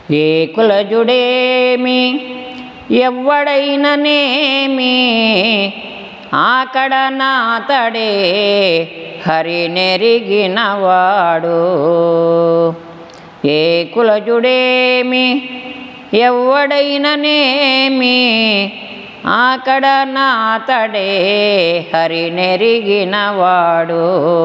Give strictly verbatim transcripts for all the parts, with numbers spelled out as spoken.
ఏ కులజుడేమి ఎవ్వడైననేమి ఆకడ నాతడే హరి నెరిగినవాడు. ఏ కులజుడేమి ఎవ్వడైననేమి ఆకడ నాతడే హరి నెరిగినవాడు.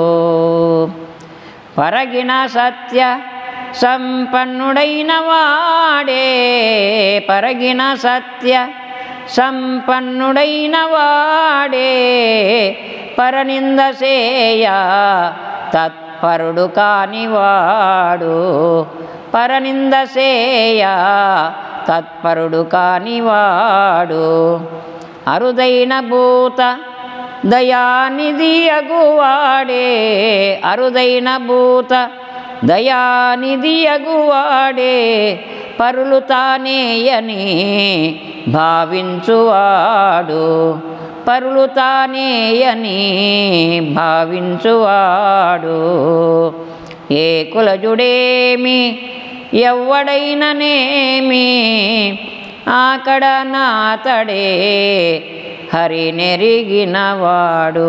పరగిన సత్య సంపన్నుడైన వాడే పరగిన సత్య సంపన్నుడైన వాడే పరనింద సేయ తత్పరుడు కానివాడు. పరనింద సేయ తత్పరుడు కానివాడు. అరుదైన భూత దయానిధి అగువాడే అరుదైన భూత దయానిధి అగువాడే పరులు తానేయని భావించువాడు. పరులు తానేయని భావించువాడు. ఏ కులజుడేమి ఎవ్వడైననేమి ఆకడ నాతడే హరి నెరిగినవాడు.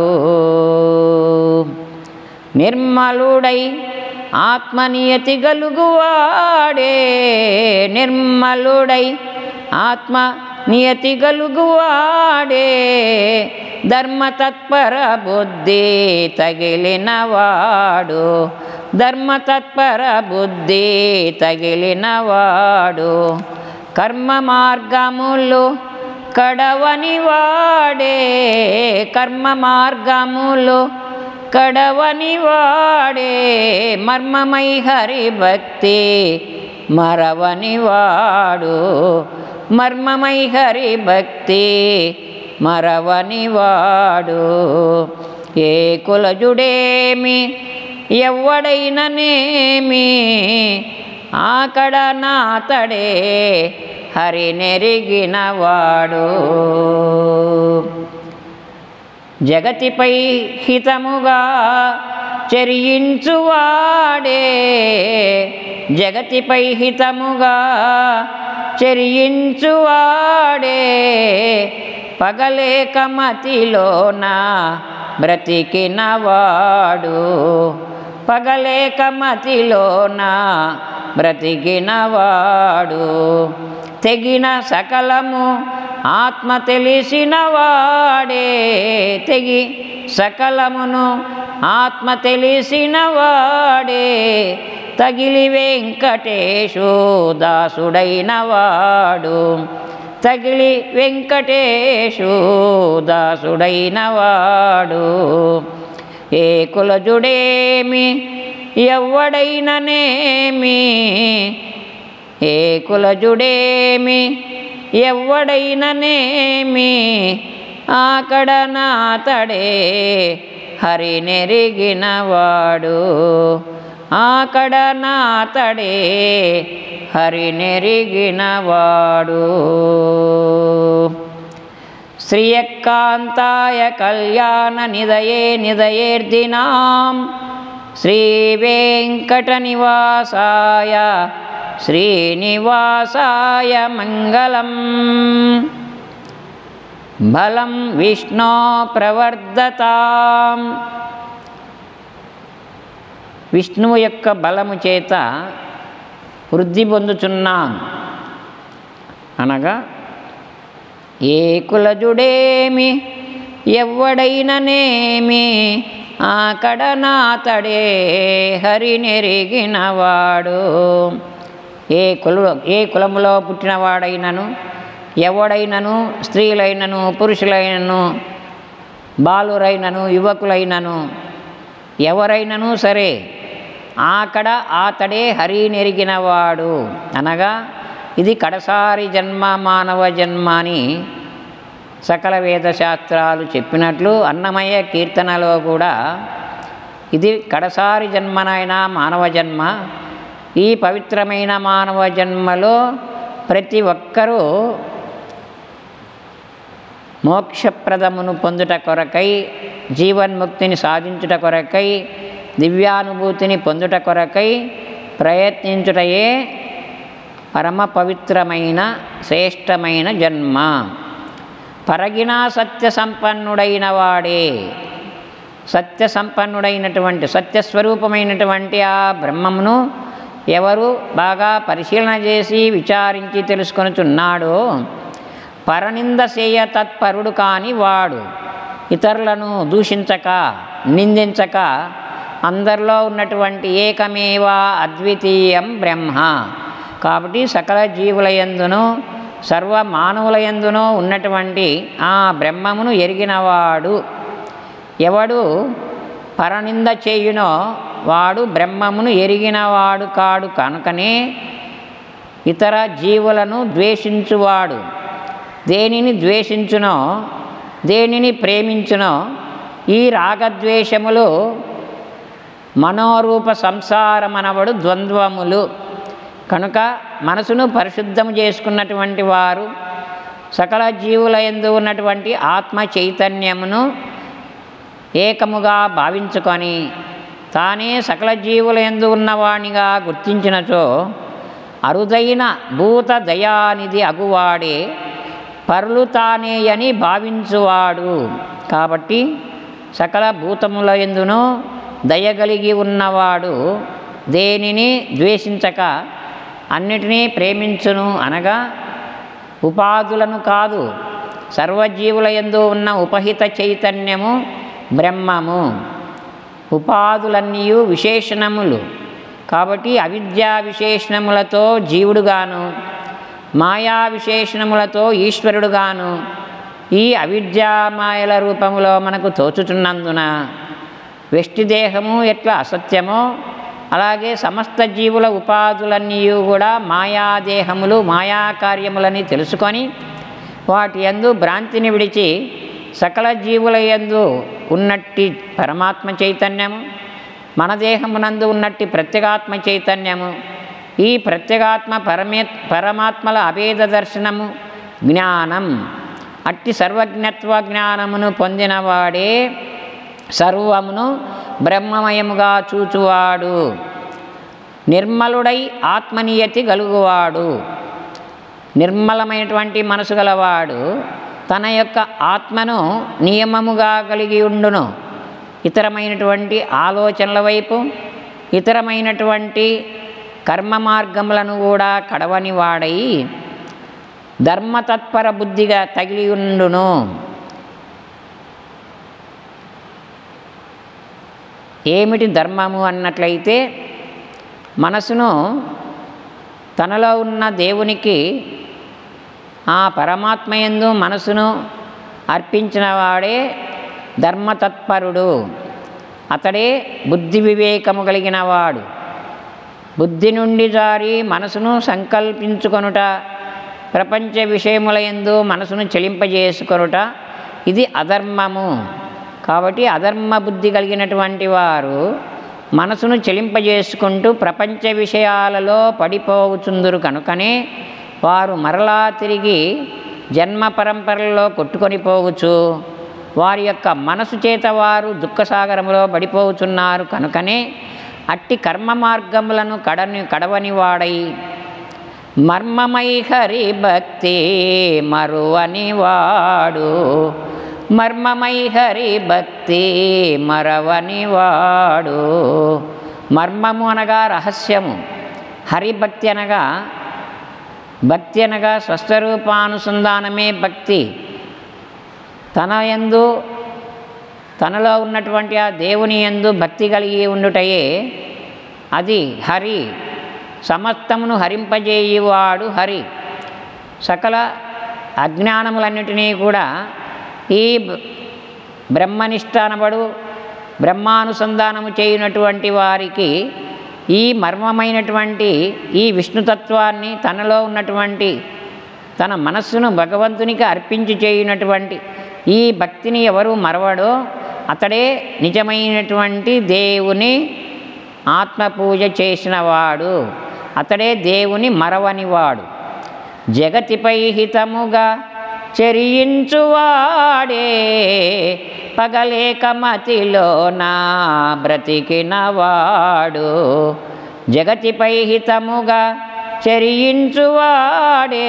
నిర్మలుడై ఆత్మనియతి గలుగువాడే నిర్మలుడై ఆత్మ నియతి గలుగువాడే ధర్మతత్పర బుద్ధి తగిలినవాడు. ధర్మతత్పర బుద్ధి తగిలినవాడు. కర్మ మార్గములు కడవని వాడే కర్మ మార్గములు కడవని వాడే మర్మమై హరి భక్తి మరవని వాడు. మర్మమై హరి భక్తి మరవని వాడు. ఏ కులజుడేమి ఎవ్వడైననేమి ఆకడ నాతడే హరి నెరిగినవాడు. జగతిపై హితముగా చరించువాడే జగతిపై హితముగా చరించువాడే పగలేక మతిలోన బ్రతికినవాడు. పగలేక మతిలోన బ్రతికినవాడు. తెగిన సకలము ఆత్మ తెలిసిన వాడే తెగి సకలమును ఆత్మ తెలిసిన వాడే తగిలి వెంకటేశు దాసుడైన వాడు. తగిలి వెంకటేశు దాసుడైన వాడు. ఏ కులజుడేమి ఎవ్వడైననేమి ఏ కులజుడేమి ఎవ్వడైననేమి ఆకడ నాతడే హరి నెరిగినవాడు. ఆకడ నాతడే హరి నెరిగినవాడు. శ్రీయకాంతాయ కళ్యాణ నిదయే నిదయేర్దినాం శ్రీ వెంకట నివాసాయ శ్రీనివాసాయ మంగళం. బలం విష్ణో ప్రవర్ధతాం. విష్ణువు యొక్క బలము చేత వృద్ధి పొందుచున్నాం అనగా ఏ కులజుడేమి ఎవ్వడైననేమి ఆకడ నాతడే హరి నెరిగినవాడు. ఏ కుల ఏ కులములో పుట్టినవాడైనను ఎవడైనను స్త్రీలైనను పురుషులైనను బాలురైనను యువకులైనను ఎవరైనను సరే ఆకడ ఆతడే హరి నెరిగినవాడు అనగా ఇది కడసారి జన్మ మానవ జన్మ అని సకల వేద శాస్త్రాలు చెప్పినట్లు అన్నమయ్య కీర్తనలో కూడా ఇది కడసారి జన్మనైనా మానవ జన్మ. ఈ పవిత్రమైన మానవ జన్మలో ప్రతి ఒక్కరూ మోక్షప్రదమును పొందుట కొరకై జీవన్ముక్తిని సాధించుట కొరకై దివ్యానుభూతిని పొందుట కొరకై ప్రయత్నించుటయే పరమ పవిత్రమైన శ్రేష్టమైన జన్మ. పరగిన సత్య సంపన్నుడైన వాడే, సత్య సంపన్నుడైనటువంటి సత్యస్వరూపమైనటువంటి ఆ బ్రహ్మమును ఎవరు బాగా పరిశీలన చేసి విచారించి తెలుసుకొనుచున్నాడో పరనింద చేయ తత్పరుడు కాని వాడు, ఇతరులను దూషించక నిందించక అందరిలో ఉన్నటువంటి ఏకమేవా అద్వితీయం బ్రహ్మ. కాబట్టి సకల జీవుల యందును సర్వ మానవుల యందును ఉన్నటువంటి ఆ బ్రహ్మమును ఎరిగినవాడు ఎవడు పరనింద చేయునో వాడు బ్రహ్మమును ఎరిగినవాడు కాడు. కనుకనే ఇతర జీవులను ద్వేషించువాడు దేనిని ద్వేషించునో దేనిని ప్రేమించునో ఈ రాగద్వేషములు మనోరూప సంసారమనబడు ద్వంద్వములు. కనుక మనసును పరిశుద్ధము చేసుకున్నటువంటి వారు సకల జీవుల యందు ఉన్నటువంటి ఆత్మ చైతన్యమును ఏకముగా భావించుకొని తానే సకల జీవుల యందు ఉన్నవాణిగా గుర్తించినచో అరుదైన భూత దయానిధి అగువాడే పరులు తానే అని భావించువాడు. కాబట్టి సకల భూతముల యందును దయగలిగి ఉన్నవాడు దేనిని ద్వేషించక అన్నిటినీ ప్రేమించును. అనగా ఉపాధులను కాదు, సర్వజీవుల యందు ఉన్న ఉపహిత చైతన్యము బ్రహ్మము. ఉపాధులన్నీ విశేషణములు. కాబట్టి అవిద్యా విశేషణములతో జీవుడుగాను మాయా విశేషణములతో ఈశ్వరుడుగాను ఈ అవిద్యామాయల రూపములో మనకు తోచుచున్నందున వ్యష్టిదేహము ఎట్లా అసత్యమో అలాగే సమస్త జీవుల ఉపాధులన్నీ కూడా మాయాదేహములు మాయాకార్యములని తెలుసుకొని వాటి యందు భ్రాంతిని విడిచి సకల జీవుల యందు ఉన్నట్టి పరమాత్మ చైతన్యము మన దేహమునందు ఉన్నట్టి ప్రత్యేగాత్మ చైతన్యము ఈ ప్రత్యేగాత్మ పరమే పరమాత్మల అభేద దర్శనము జ్ఞానం అట్టి సర్వజ్ఞత్వ జ్ఞానమును పొందినవాడే సర్వమును బ్రహ్మమయముగా చూచువాడు, నిర్మలుడై ఆత్మనియతి గలుగువాడు. నిర్మలమైనటువంటి మనసు గలవాడు తన యొక్క ఆత్మను నియమముగా కలిగి ఉండును. ఇతరమైనటువంటి ఆలోచనల వైపు ఇతరమైనటువంటి కర్మ మార్గములను కూడా కడవని వాడై ధర్మతత్పర బుద్ధిగా తగిలి ఉండును. ఏమిటి ధర్మము అన్నట్లయితే మనసును తనలో ఉన్న దేవునికి ఆ పరమాత్మయందు మనసును అర్పించిన వాడే ధర్మతత్పరుడు. అతడే బుద్ధి వివేకము కలిగిన వాడు. బుద్ధి నుండి జారి మనసును సంకల్పించుకొనుట, ప్రపంచ విషయముల యందు మనసును చెలింపజేసుకొనుట ఇది అధర్మము. కాబట్టి అధర్మ బుద్ధి కలిగినటువంటి వారు మనసును చెలింపజేసుకుంటూ ప్రపంచ విషయాలలో పడిపోవుచుందురు. కనుకనే వారు మరలా తిరిగి జన్మ పరంపరలో కొట్టుకొని పోవచ్చు. వారి యొక్క మనసు చేత వారు దుఃఖసాగరములో పడిపోవుచున్నారు. కనుకనే అట్టి కర్మ మార్గములను కడని కడవని వాడై మర్మమై హరి భక్తి మరువని వాడు, మర్మమై హరి భక్తి మరవని వాడు. మర్మము అనగా రహస్యము, హరిభక్తి అనగా భక్తి అనగా స్వస్వరూపానుసంధానమే భక్తి. తన యందు తనలో ఉన్నటువంటి ఆ దేవుని యందు భక్తి కలిగి ఉండుటయే అది హరి. సమస్తమును హరింపజేయువాడు హరి. సకల అజ్ఞానములన్నిటినీ కూడా ఈ బ్రహ్మనిష్ట అనబడు బ్రహ్మానుసంధానము చేయునటువంటి వారికి ఈ మర్మమైనటువంటి ఈ విష్ణుతత్వాన్ని తనలో ఉన్నటువంటి తన మనస్సును భగవంతునికి అర్పించి చేయునటువంటి ఈ భక్తిని ఎవరు మరవడో అతడే నిజమైనటువంటి దేవుని ఆత్మపూజ చేసినవాడు, అతడే దేవుని మరవనివాడు. జగతిపై హితముగా చెరియించువాడే పగలేక మతిలో నా బ్రతికినవాడు. జగతిపై హితముగా చరించువాడే.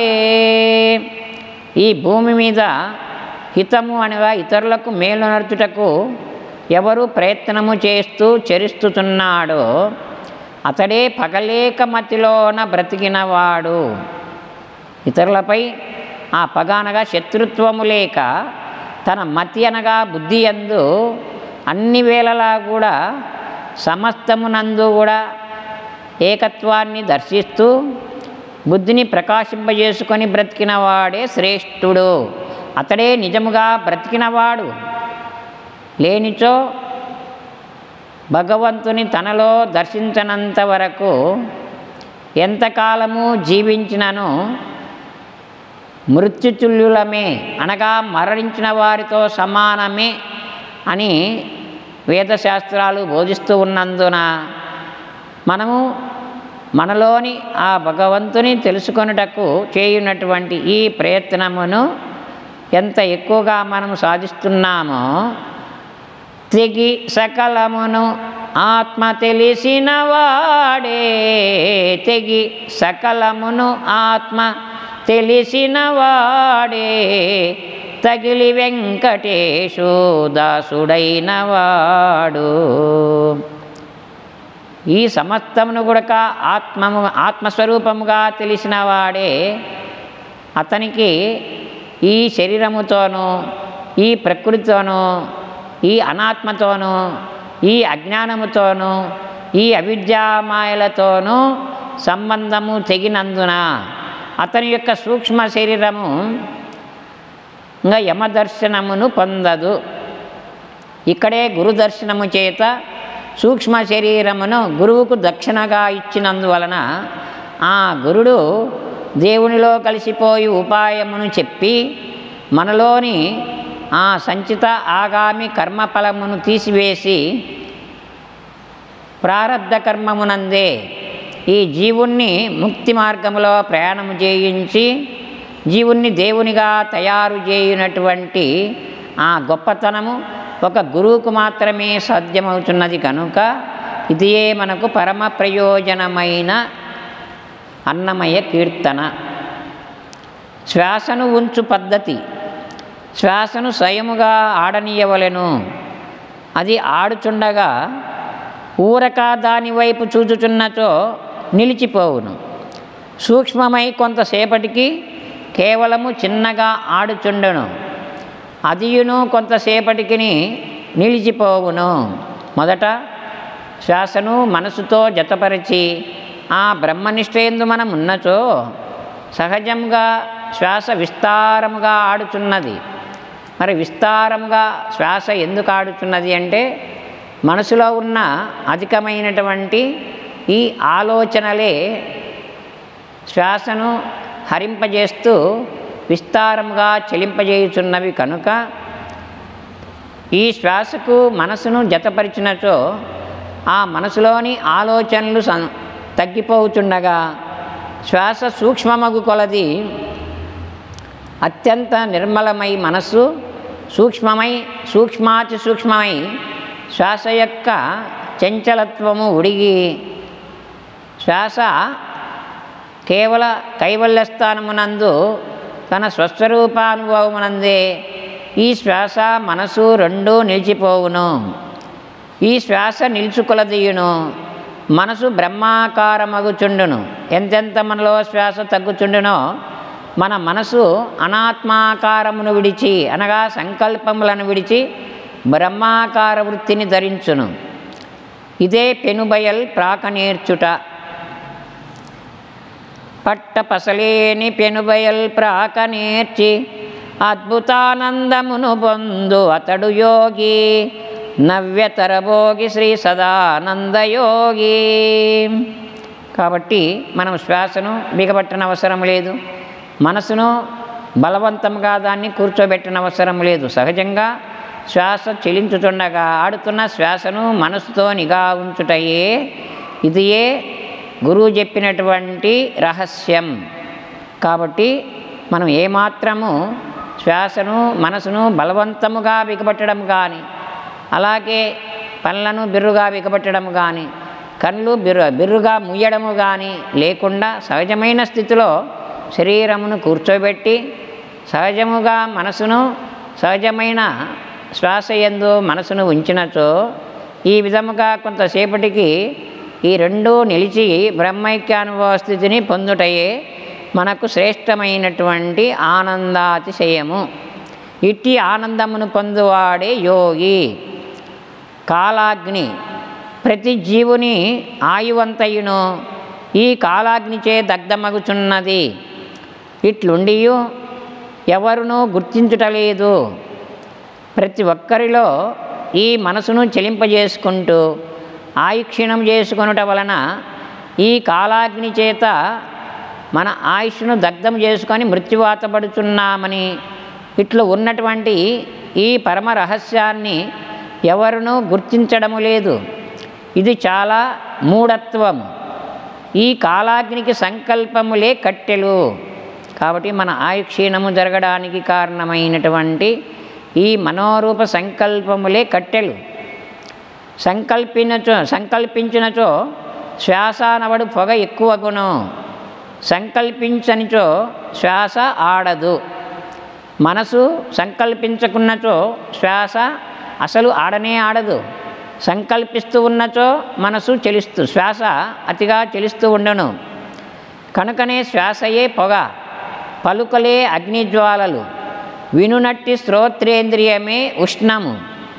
ఈ భూమి మీద హితము అనగా ఇతరులకు మేలునర్చుటకు ఎవరు ప్రయత్నము చేస్తూ చరిస్తున్నాడో అతడే పగలేక మతిలోన బ్రతికినవాడు. ఇతరులపై ఆ పగ అనగా శత్రుత్వము లేక తన మతి అనగా బుద్ధి యందు అన్ని వేళలా కూడా సమస్తమునందు కూడా ఏకత్వాన్ని దర్శిస్తూ బుద్ధిని ప్రకాశింపజేసుకొని బ్రతికినవాడే శ్రేష్ఠుడు. అతడే నిజముగా బ్రతికినవాడు. లేనిచో భగవంతుని తనలో దర్శించనంత వరకు ఎంతకాలము జీవించినను మృత్యుతుల్యులమే అనగా మరణించిన వారితో సమానమే అని వేదశాస్త్రాలు బోధిస్తూ ఉన్నందున మనము మనలోని ఆ భగవంతుని తెలుసుకొనుటకు చేయునటువంటి ఈ ప్రయత్నమును ఎంత ఎక్కువగా మనం సాధిస్తున్నామో తెగి సకలమును ఆత్మ తెలిసిన వాడే. తెగి సకలమును ఆత్మ తెలిసిన వాడే తగిలి వెంకటేశు దాసుడైన వాడు. ఈ సమస్తమును గుడక ఆత్మము ఆత్మస్వరూపముగా తెలిసిన వాడే అతనికి ఈ శరీరముతోనూ ఈ ప్రకృతితోనూ ఈ అనాత్మతోనూ ఈ అజ్ఞానముతోనూ ఈ అవిద్యామాయలతోనూ సంబంధము తెగినందున అతని యొక్క సూక్ష్మ శరీరము ఇంకా యమదర్శనమును పొందదు. ఇక్కడే గురు దర్శనము చేత సూక్ష్మ శరీరమును గురువుకు దక్షిణగా ఇచ్చినందువలన ఆ గురుడు దేవునిలో కలిసిపోయి ఉపాయమును చెప్పి మనలోని ఆ సంచిత ఆగామి కర్మఫలమును తీసివేసి ప్రారబ్ధ కర్మమునందే ఈ జీవుణ్ణి ముక్తి మార్గములో ప్రయాణము చేయించి జీవుణ్ణి దేవునిగా తయారు చేయునటువంటి ఆ గొప్పతనము ఒక గురువుకు మాత్రమే సాధ్యమవుతున్నది కనుక ఇదియే మనకు పరమ ప్రయోజనమైన అన్నమయ కీర్తన. శ్వాసను ఉంచు పద్ధతి. శ్వాసను స్వయముగా ఆడనీయవలెను. అది ఆడుచుండగా ఊరక దాని వైపు చూచుచున్నచో నిలిచిపోవును. సూక్ష్మమై కొంతసేపటికి కేవలము చిన్నగా ఆడుచుండును. అదియును కొంతసేపటికి నిలిచిపోవును. మొదట శ్వాసను మనసుతో జతపరిచి ఆ బ్రహ్మనిష్ఠయందు మనం ఉన్నచో సహజంగా శ్వాస విస్తారముగా ఆడుచున్నది. మరి విస్తారముగా శ్వాస ఎందుకు ఆడుతున్నది అంటే మనసులో ఉన్న అధికమైనటువంటి ఈ ఆలోచనలే శ్వాసను హరింపజేస్తూ విస్తారముగా చెలింపజేయుచున్నవి కనుక ఈ శ్వాసకు మనసును జతపరిచినచో ఆ మనసులోని ఆలోచనలు సం తగ్గిపోతుండగా శ్వాస సూక్ష్మమగు కొలది అత్యంత నిర్మలమై మనస్సు సూక్ష్మమై సూక్ష్మాతి సూక్ష్మమై శ్వాస యొక్క చంచలత్వము ఉడిగి శ్వాస కేవల కైవల్యస్థానమునందు తన స్వస్వరూపానుభవమునందే ఈ శ్వాస మనసు రెండూ నిలిచిపోవును. ఈ శ్వాస నిలుచుకొలదీయును. మనసు బ్రహ్మాకారమగుచుండును. ఎంతెంత మనలో శ్వాస తగ్గుచుండునో మన మనసు అనాత్మాకారమును విడిచి అనగా సంకల్పములను విడిచి బ్రహ్మాకార వృత్తిని ధరించును. ఇదే పెనుబయల్ ప్రాకనేర్చుట. పట్టపసలేని పెనుబయల్ ప్రాకనేర్చి అద్భుతానందమును పొందు అతడు యోగి నవ్యతరభోగి శ్రీ సదానందయోగి. కాబట్టి మనం శ్వాసను బిగబట్టన అవసరం లేదు. మనసును బలవంతంగా దాన్ని కూర్చోబెట్టిన అవసరం లేదు. సహజంగా శ్వాస చెలించుతుండగా ఆడుతున్న శ్వాసను మనసుతో నిఘా ఉంచుటయే ఇదియే గురువు చెప్పినటువంటి రహస్యం. కాబట్టి మనం ఏమాత్రము శ్వాసను మనసును బలవంతముగా బిగబట్టడం కానీ అలాగే పనులను బిర్రుగా బిగబట్టడం కానీ కళ్ళు బిర్రు బిర్రుగా ముయ్యడము కానీ లేకుండా సహజమైన స్థితిలో శరీరమును కూర్చోబెట్టి సహజముగా మనసును సహజమైన శ్వాస యందు మనసును ఉంచినచో ఈ విధముగా కొంతసేపటికి ఈ రెండూ నిలిచి బ్రహ్మైక్యానుభవ స్థితిని పొందుటయే మనకు శ్రేష్టమైనటువంటి ఆనందాతిశయము. ఇట్టి ఆనందమును పొందువాడే యోగి. కాలాగ్ని ప్రతి జీవుని ఆయువంతయును ఈ కాలాగ్నిచే దగ్ధమగుచున్నది. ఇట్లుండియు ఎవరునూ గుర్తించుటలేదు. ప్రతి ఒక్కరిలో ఈ మనసును చెలింపజేసుకుంటూ ఆయుక్షీణం చేసుకొనుట వలన ఈ కాలాగ్ని చేత మన ఆయుష్ను దగ్ధం చేసుకొని మృత్యువాతపడుచున్నామని ఇట్లు ఉన్నటువంటి ఈ పరమ రహస్యాన్ని ఎవరునూ గుర్తించడము లేదు. ఇది చాలా మూఢత్వము. ఈ కాలాగ్నికి సంకల్పములే కట్టెలు. కాబట్టి మన ఆయుక్షీణము జరగడానికి కారణమైనటువంటి ఈ మనోరూప సంకల్పములే కట్టెలు. సంకల్పినచో సంకల్పించినచో శ్వాస నవడు పొగ ఎక్కువగును, సంకల్పించనిచో శ్వాస ఆడదు. మనసు సంకల్పించకున్నచో శ్వాస అసలు ఆడనే ఆడదు. సంకల్పిస్తూ ఉన్నచో మనసు చెలిస్తూ శ్వాస అతిగా చెలిస్తూ ఉండను. కనుకనే శ్వాసయే పొగ, పలుకలే అగ్నిజ్వాలలు, వినునట్టి శ్రోత్రేంద్రియమే ఉష్ణము,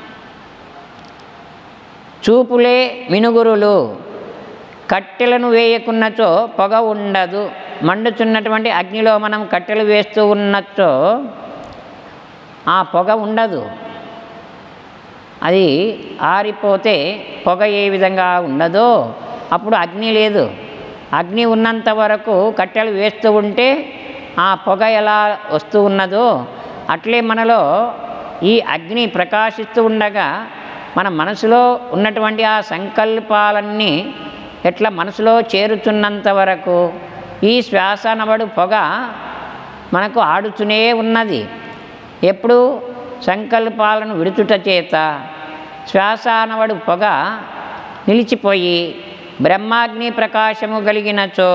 చూపులే మినుగురులు. కట్టెలను వేయకున్నచో పొగ ఉండదు. మండుచున్నటువంటి అగ్నిలో మనం కట్టెలు వేస్తూ ఉన్నచో ఆ పొగ ఉండదు. అది ఆరిపోతే పొగ ఏ విధంగా ఉండదో అప్పుడు అగ్ని లేదు. అగ్ని ఉన్నంత వరకు కట్టెలు వేస్తూ ఉంటే ఆ పొగ ఎలా వస్తూ ఉన్నదో అట్లే మనలో ఈ అగ్ని ప్రకాశిస్తూ ఉండగా మన మనసులో ఉన్నటువంటి ఆ సంకల్పాలన్నీ ఎట్లా మనసులో చేరుతున్నంత వరకు ఈ శ్వాస నవడు పొగ మనకు ఆడుతూనే ఉన్నది. ఎప్పుడు సంకల్పాలను విడుచుట చేత శ్వాస నవడు పొగ నిలిచిపోయి బ్రహ్మాగ్ని ప్రకాశము కలిగినచో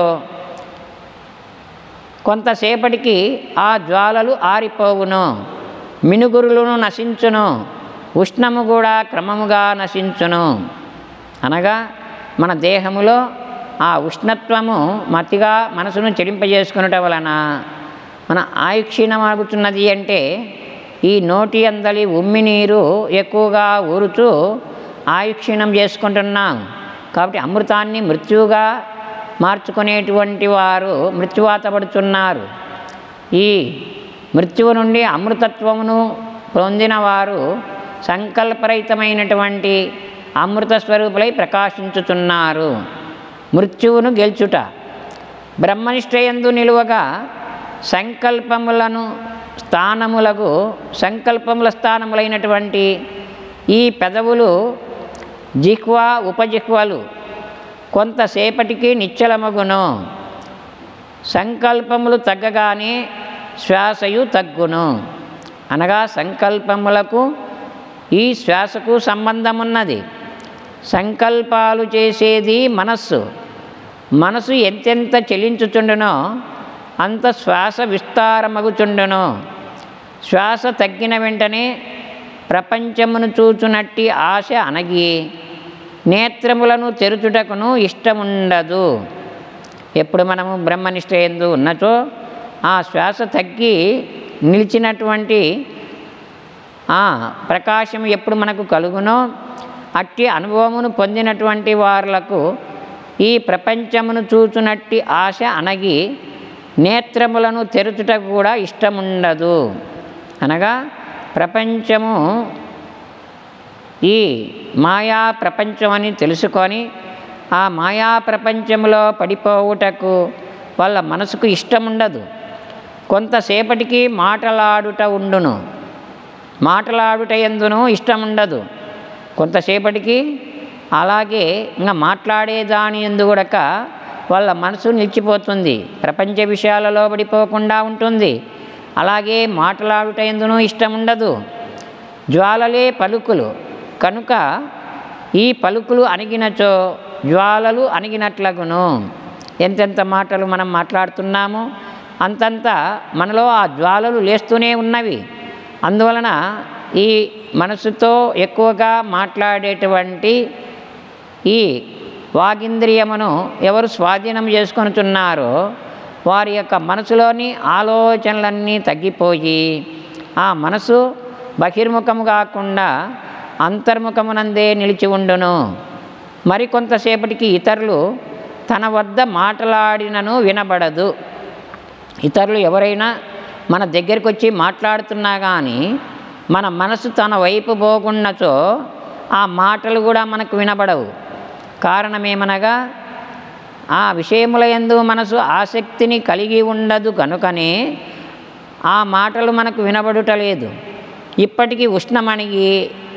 కొంతసేపటికి ఆ జ్వాలలు ఆరిపోవును, మినుగురులను నశించును, ఉష్ణము కూడా క్రమముగా నశించును. అనగా మన దేహములో ఆ ఉష్ణత్వము మతిగా మనసును చెలింపజేసుకునట వలన మన ఆయుక్షీణమాగుతున్నది. అంటే ఈ నోటి అందలి ఉమ్మి నీరు ఎక్కువగా ఊరుతూ ఆయుక్షీణం చేసుకుంటున్నాం. కాబట్టి అమృతాన్ని మృత్యువుగా మార్చుకునేటువంటి వారు మృత్యువాతపడుతున్నారు. ఈ మృత్యువు నుండి అమృతత్వమును పొందిన వారు సంకల్పరహితమైనటువంటి అమృత స్వరూపులై ప్రకాశించుతున్నారు. మృత్యువును గెలుచుట బ్రహ్మనిష్టయందు నిలువగా సంకల్పములను స్థానములకు సంకల్పముల స్థానములైనటువంటి ఈ పెదవులు, జిహ్వ, ఉపజిహ్వలు కొంతసేపటికి నిశ్చలమగును. సంకల్పములు తగ్గగానే శ్వాసయు తగ్గును. అనగా సంకల్పములకు ఈ శ్వాసకు సంబంధం ఉన్నది. సంకల్పాలు చేసేది మనస్సు. మనసు ఎంతెంత చెలించుచుండునో అంత శ్వాస విస్తారమగుచుండును. శ్వాస తగ్గిన వెంటనే ప్రపంచమును చూచునట్టి ఆశ అనగి నేత్రములను తెరుచుటకును ఇష్టముండదు. ఎప్పుడు మనము బ్రహ్మనిష్ట యందు ఉన్నచో ఆ శ్వాస తగ్గి నిలిచినటువంటి ఆ ప్రకాశం ఎప్పుడు మనకు కలుగునో అట్టి అనుభవమును పొందినటువంటి వారులకు ఈ ప్రపంచమును చూచునట్టి ఆశ అనగి నేత్రములను తెరుచుటకు కూడా ఇష్టముండదు. అనగా ప్రపంచము ఈ మాయా ప్రపంచమని తెలుసుకొని ఆ మాయా ప్రపంచంలో పడిపోవుటకు వాళ్ళ మనసుకు ఇష్టముండదు. కొంతసేపటికి మాటలాడుట ఉండును, మాటలాడుట ఎందును ఇష్టముండదు. కొంతసేపటికి అలాగే ఇంకా మాట్లాడే దాని ఎందు కూడక వాళ్ళ మనసు నిలిచిపోతుంది, ప్రపంచ విషయాలలో పడిపోకుండా ఉంటుంది. అలాగే మాట్లాడుట ఎందును ఇష్టముండదు. జ్వాలలే పలుకులు కనుక ఈ పలుకులు అణిగినచో జ్వాలలు అణిగినట్లగును. ఎంతెంత మాటలు మనం మాట్లాడుతున్నామో అంతంత మనలో ఆ జ్వాలలు లేస్తూనే ఉన్నవి. అందువలన ఈ మనసుతో ఎక్కువగా మాట్లాడేటువంటి ఈ వాగింద్రియమును ఎవరు స్వాధీనం చేసుకొనుచున్నారో వారి యొక్క మనసులోని ఆలోచనలన్నీ తగ్గిపోయి ఆ మనసు బహిర్ముఖము కాకుండా అంతర్ముఖమునందే నిలిచి ఉండును. మరికొంతసేపటికి ఇతరులు తన వద్ద మాట్లాడినను వినబడదు. ఇతరులు ఎవరైనా మన దగ్గరికి వచ్చి మాట్లాడుతున్నా కానీ మన మనసు తన వైపు పోకున్నచో ఆ మాటలు కూడా మనకు వినబడవు. కారణమేమనగా ఆ విషయముల యందు మనసు ఆసక్తిని కలిగి ఉండదు కనుకనే ఆ మాటలు మనకు వినబడుటలేదు. ఇప్పటికీ ఉష్ణం అణిగి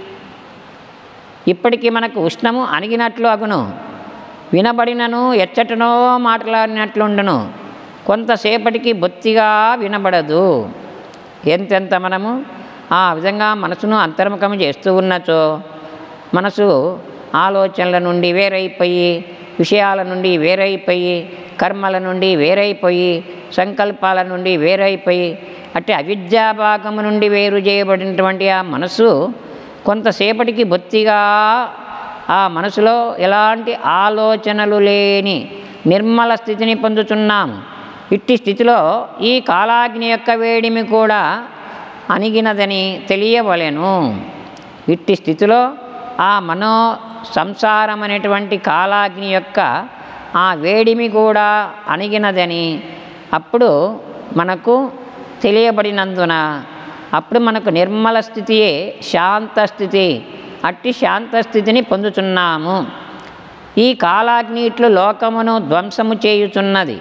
ఇప్పటికీ మనకు ఉష్ణము అణిగినట్లు అగును, వినబడినను ఎచ్చటనో మాట్లాడినట్లుండును, కొంతసేపటికి బొత్తిగా వినబడదు. ఎంతెంత మనము ఆ విధంగా మనసును అంతర్ముఖం చేస్తూ ఉన్నచో మనసు ఆలోచనల నుండి వేరైపోయి, విషయాల నుండి వేరైపోయి, కర్మల నుండి వేరైపోయి, సంకల్పాల నుండి వేరైపోయి, అంటే అవిద్యాభాగము నుండి వేరు చేయబడినటువంటి ఆ మనసు కొంతసేపటికి బొత్తిగా ఆ మనసులో ఎలాంటి ఆలోచనలు లేని నిర్మల స్థితిని పొందుతున్నాము. ఇట్టి స్థితిలో ఈ కాలాగ్ని యొక్క వేడిమి కూడా అణిగినదని తెలియవలెను. ఇట్టి స్థితిలో ఆ మనో సంసారం అనేటువంటి కాలాగ్ని యొక్క ఆ వేడిమి కూడా అణిగినదని అప్పుడు మనకు తెలియబడినందున అప్పుడు మనకు నిర్మల స్థితియే శాంత స్థితి. అట్టి శాంత స్థితిని పొందుతున్నాము. ఈ కాలాగ్ని ఇట్లు లోకమును ధ్వంసము చేయుచున్నది.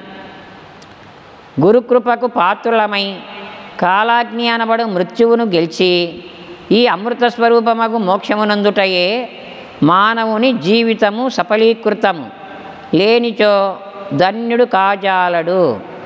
గురుకృపకు పాత్రులమై కాలాగ్ని అనబడు మృత్యువును గెలిచి ఈ అమృత స్వరూపమగు మోక్షమునందుటయే మానవుని జీవితము సఫలీకృతము. లేనిచో ధన్యుడు కాజాలడు.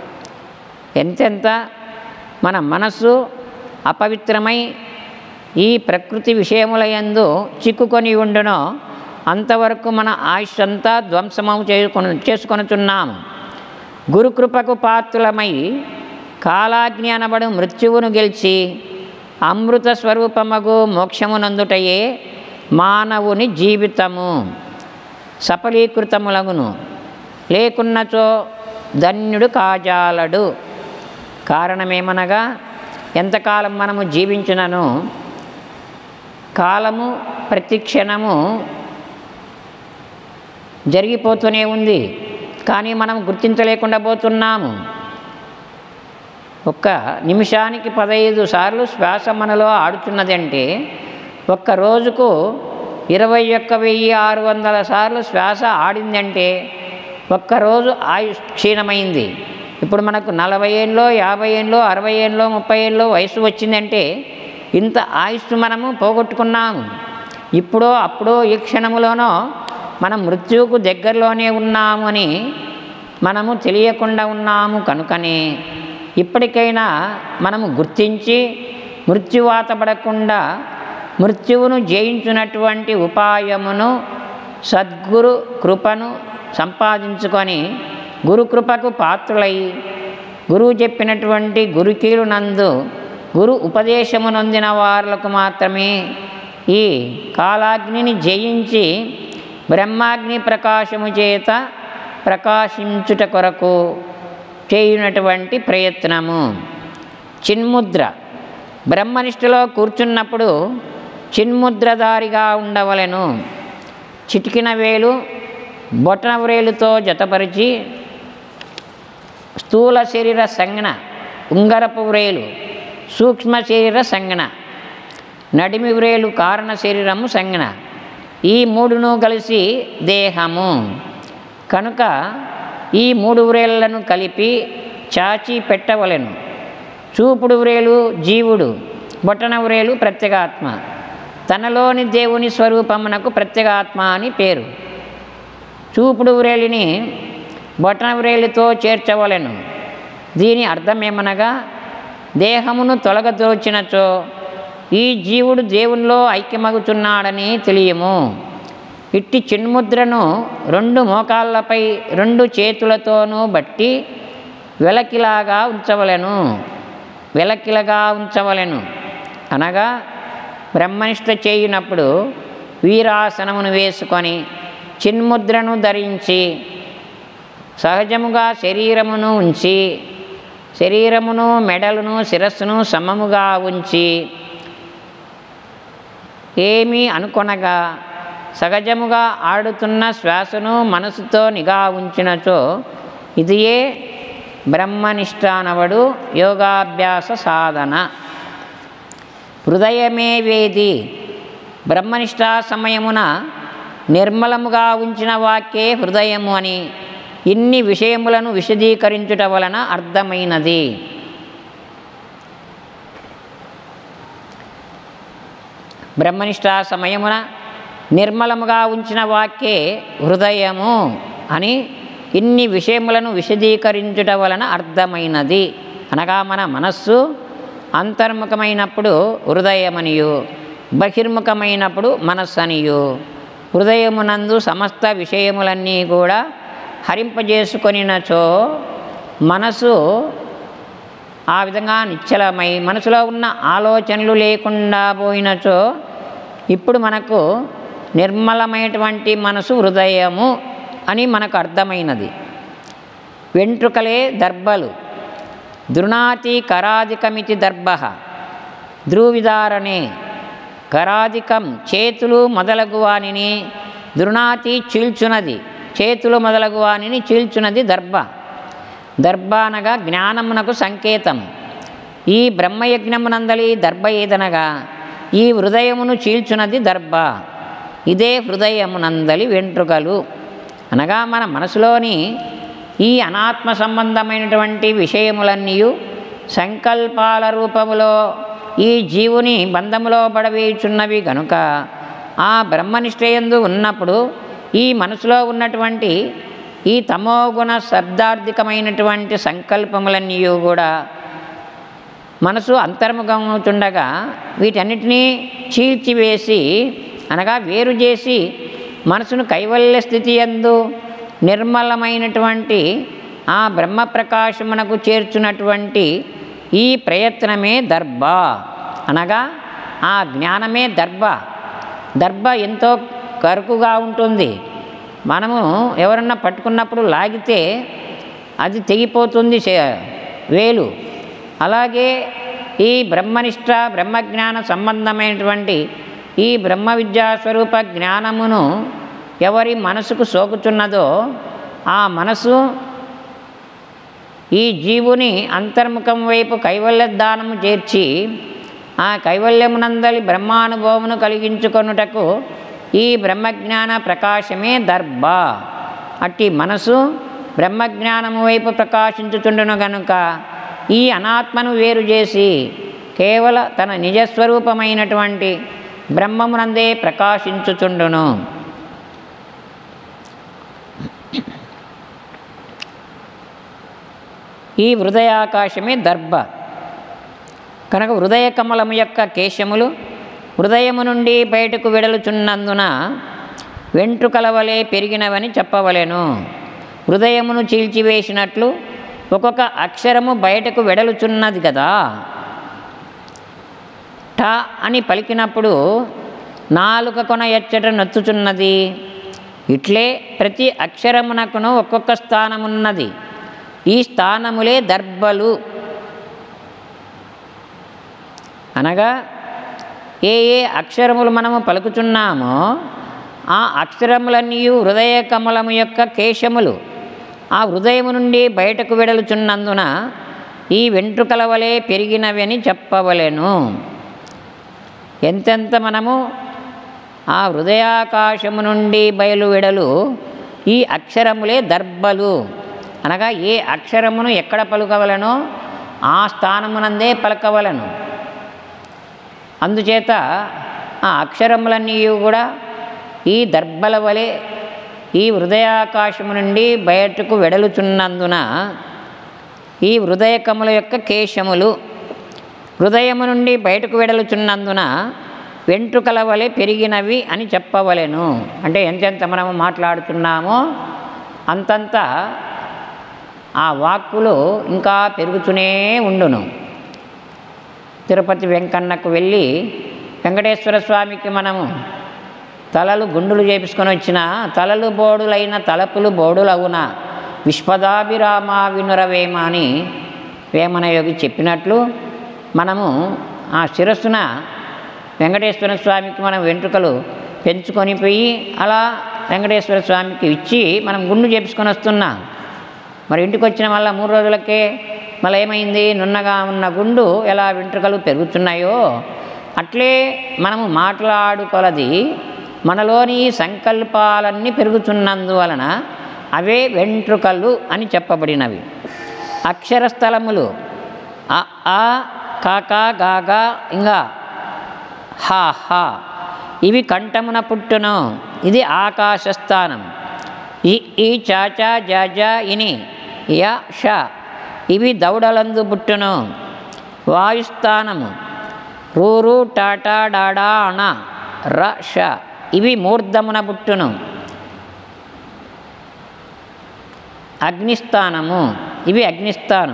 ఎంతెంత మన మనస్సు అపవిత్రమై ఈ ప్రకృతి విషయముల యందు చిక్కుకొని ఉండునో అంతవరకు మన ఆయుష్ అంతా ధ్వంసము చేసుకొని చేసుకొనుచున్నాము. గురుకృపకు పాత్రులమై కాలాగ్ని అనబడు మృత్యువును గెలిచి అమృత స్వరూపమగు మోక్షమునందుటయే మానవుని జీవితము సఫలీకృతములగును. లేకున్నచో ధన్యుడు కాజాలడు. కారణమేమనగా ఎంతకాలం మనము జీవించినను కాలము ప్రతి క్షణము జరిగిపోతూనే ఉంది, కానీ మనం గుర్తించలేకుండా పోతున్నాము. ఒక్క నిమిషానికి పదహైదు సార్లు శ్వాస మనలో ఆడుతున్నది అంటే ఒక్క రోజుకు ఇరవై ఒక్క వెయ్యి ఆరు వందల సార్లు శ్వాస ఆడిందంటే ఒక్కరోజు ఆయుష్ క్షీణమైంది. ఇప్పుడు మనకు నలభై ఏళ్ళలో యాభై ఏళ్ళలో అరవై ఏళ్ళలో ముప్పై ఏళ్ళలో వయసు వచ్చిందంటే ఇంత ఆయుష్ మనము పోగొట్టుకున్నాము. ఇప్పుడో అప్పుడో ఈ క్షణములోనో మనం మృత్యువుకు దగ్గరలోనే ఉన్నాము అని మనము తెలియకుండా ఉన్నాము. కనుకనే ఇప్పటికైనా మనము గుర్తించి మృత్యువాత పడకుండా మృత్యువును జయించినటువంటి ఉపాయమును సద్గురు కృపను సంపాదించుకొని గురుకృపకు పాత్రులై గురువు చెప్పినటువంటి గురుకీలు నందు గురు ఉపదేశము నొందిన వారులకు మాత్రమే ఈ కాలాగ్నిని జయించి బ్రహ్మాగ్ని ప్రకాశము చేత ప్రకాశించుట కొరకు చేయునటువంటి ప్రయత్నము. చిన్ముద్ర బ్రహ్మనిష్టలో కూర్చున్నప్పుడు చిన్ముద్రధారిగా ఉండవలెను. చిటికిన వేలు బొటన వ్రేలుతో జతపరిచి స్థూల శరీర సంజ్ఞ, ఉంగరపు వ్రేలు సూక్ష్మ శరీర సంజ్ఞ, నడిమి వ్రేలు కారణ శరీరము సంజ్ఞ, ఈ మూడును కలిసి దేహము. కనుక ఈ మూడు వ్రేళ్లను కలిపి చాచి పెట్టవలెను. చూపుడు వ్రేలు జీవుడు, బొటన వ్రేలు ప్రత్యేగాత్మ. తనలోని దేవుని స్వరూపమునకు ప్రత్యేగాత్మ అని పేరు. చూపుడు వ్రేలిని బొటన వ్రేలితో చేర్చవలెను. దీని అర్థమేమనగా దేహమును తొలగదోచినచో ఈ జీవుడు దేవునిలో ఐక్యమగుచున్నాడని తెలియము. ఇట్టి చిన్ముద్రను రెండు మోకాళ్ళపై రెండు చేతులతోనూ బట్టి వెలకిలాగా ఉంచవలెను వెలకిలగా ఉంచవలెను అనగా బ్రహ్మనిష్ట చేయునప్పుడు వీరాసనమును వేసుకొని చిన్ముద్రను ధరించి సహజముగా శరీరమును ఉంచి శరీరమును మెడలును శిరస్సును సమముగా ఉంచి ఏమీ అనుకొనగా సహజముగా ఆడుతున్న శ్వాసను మనసుతో నిఘా ఉంచినచో ఇదియే బ్రహ్మనిష్టానవడు యోగాభ్యాస సాధన. హృదయమే వేది. బ్రహ్మనిష్టా సమయమున నిర్మలముగా ఉంచిన వాక్యే హృదయము అని ఇన్ని విషయములను విశదీకరించుట వలన అర్థమైనది. బ్రహ్మనిష్టా సమయమున నిర్మలముగా ఉంచిన వాక్యే హృదయము అని ఇన్ని విషయములను విశదీకరించుట వలన అర్థమైనది. అనగా మన మనస్సు అంతర్ముఖమైనప్పుడు హృదయమనియు బహిర్ముఖమైనప్పుడు మనస్సు అనియు హృదయమునందు సమస్త విషయములన్నీ కూడా హరింపజేసుకొనినచో మనసు ఆ విధంగా నిశ్చలమై మనసులో ఉన్న ఆలోచనలు లేకుండా పోయినచో ఇప్పుడు మనకు నిర్మలమైనటువంటి మనసు హృదయము అని మనకు అర్థమైనది. వెంట్రుకలే దర్భలు. దృణాతి కరాధికమితి దర్భ ధ్రువిదారణే. కరాధికం చేతులు మొదలగు వానిని, దృణాతి చీల్చునది చేతులు మొదలగు వానిని చీల్చునది దర్భ. దర్భ అనగా జ్ఞానమునకు సంకేతం. ఈ బ్రహ్మయజ్ఞమునందలి దర్భ ఏదనగా ఈ హృదయమును చీల్చునది దర్భ. ఇదే హృదయమునందలి వెంట్రుకలు. అనగా మన మనసులోని ఈ అనాత్మ సంబంధమైనటువంటి విషయములన్నీ సంకల్పాల రూపములో ఈ జీవుని బంధములో పడవేయుచున్నవి గనుక ఆ బ్రహ్మనిష్టయందు ఉన్నప్పుడు ఈ మనసులో ఉన్నటువంటి ఈ తమోగుణ శబ్దార్థికమైనటువంటి సంకల్పములన్నీ కూడా మనసు అంతర్ముఖమవుతుండగా వీటన్నిటినీ చీల్చివేసి అనగా వేరు చేసి మనసును కైవల్య స్థితి యందు నిర్మలమైనటువంటి ఆ బ్రహ్మ ప్రకాశమునకు చేర్చున్నటువంటి ఈ ప్రయత్నమే దర్భ. అనగా ఆ జ్ఞానమే దర్భ. దర్భ ఎంతో కరుకుగా ఉంటుంది. మనము ఎవరన్నా పట్టుకున్నప్పుడు లాగితే అది తెగిపోతుంది వేలు. అలాగే ఈ బ్రహ్మనిష్ట బ్రహ్మజ్ఞాన సంబంధమైనటువంటి ఈ బ్రహ్మ విద్యాస్వరూప జ్ఞానమును ఎవరి మనసుకు సోకుచున్నదో ఆ మనసు ఈ జీవుని అంతర్ముఖం వైపు కైవల్య దానము చేర్చి ఆ కైవల్యమునందలి బ్రహ్మానుభవమును కలిగించుకొనుటకు ఈ బ్రహ్మజ్ఞాన ప్రకాశమే దర్భ. అట్టి మనసు బ్రహ్మజ్ఞానము వైపు ప్రకాశించుచుండును గనుక ఈ అనాత్మను వేరు చేసి కేవల తన నిజస్వరూపమైనటువంటి బ్రహ్మమునందే ప్రకాశించుచుండును. ఈ హృదయాకాశమే దర్భ. కనుక హృదయ కమలము యొక్క కేశములు హృదయము నుండి బయటకు వెడలుచున్నందున వెంట్రుకల వలె పెరిగినవని చెప్పవలెను. హృదయమును చీల్చివేసినట్లు ఒక్కొక్క అక్షరము బయటకు వెడలుచున్నది కదా. ఠ అని పలికినప్పుడు నాలుక కొన ఎచ్చట నొచ్చుచున్నది. ఇట్లే ప్రతి అక్షరమునకును ఒక్కొక్క స్థానమున్నది. ఈ స్థానములే దర్భలు. అనగా ఏ ఏ అక్షరములు మనము పలుకుచున్నామో ఆ అక్షరములన్నీ హృదయ కమలము యొక్క కేశములు. ఆ హృదయము నుండి బయటకు వెడలుచున్నందున ఈ వెంట్రుకల వలె పెరిగినవి అని చెప్పవలెను. ఎంతెంత మనము ఆ హృదయాకాశము నుండి బయలు వెడలు ఈ అక్షరములే దర్భలు. అనగా ఏ అక్షరమును ఎక్కడ పలుకవలనో ఆ స్థానమునందే పలకవలను. అందుచేత ఆ అక్షరములన్నీ కూడా ఈ దర్భల వలె ఈ హృదయాకాశము నుండి బయటకు వెడలుచున్నందున ఈ హృదయకముల యొక్క కేశములు హృదయము నుండి బయటకు వెడలుచున్నందున వెంట్రుకల వలె పెరిగినవి అని చెప్పవలెను. అంటే ఎంతెంత మనము మాట్లాడుతున్నామో అంతంత ఆ వాక్కులు ఇంకా పెరుగుతూనే ఉండును. తిరుపతి వెంకన్నకు వెళ్ళి వెంకటేశ్వర స్వామికి మనము తలలు గుండులు చేపించుకొని వచ్చిన తలలు బోడులైన తలపులు బోడులవున విశ్వదాభిరామ వినురవేమ అని వేమన యోగి చెప్పినట్లు మనము ఆ శిరస్సున వెంకటేశ్వర స్వామికి మనం వెంట్రుకలు పెంచుకొని పోయి అలా వెంకటేశ్వర స్వామికి ఇచ్చి మనం గుండు చేపించుకొని వస్తున్నాం. మరి ఇంటికి వచ్చిన మళ్ళీ మూడు రోజులకే మళ్ళీ ఏమైంది, నున్నగా ఉన్న గుండు ఎలా వెంట్రుకలు పెరుగుతున్నాయో అట్లే మనము మాట్లాడుకొలది మనలోని సంకల్పాలన్నీ పెరుగుతున్నందువలన అవే వెంట్రుకలు అని చెప్పబడినవి. అక్షరస్థలములు అ ఆ కాక గాగ ఇంకా హా హా ఇవి కంఠమున పుట్టును, ఇది ఆకాశస్థానం. ఈ ఈ చాచా జాజా ఇని య ష ఇవి దౌడలందు పుట్టును, వాయుస్థానము. రూరు టాటా డాడా అణ ర ష ఇవి మూర్ధమున పుట్టును. అగ్నిస్థానము ఇవి అగ్నిస్థానం.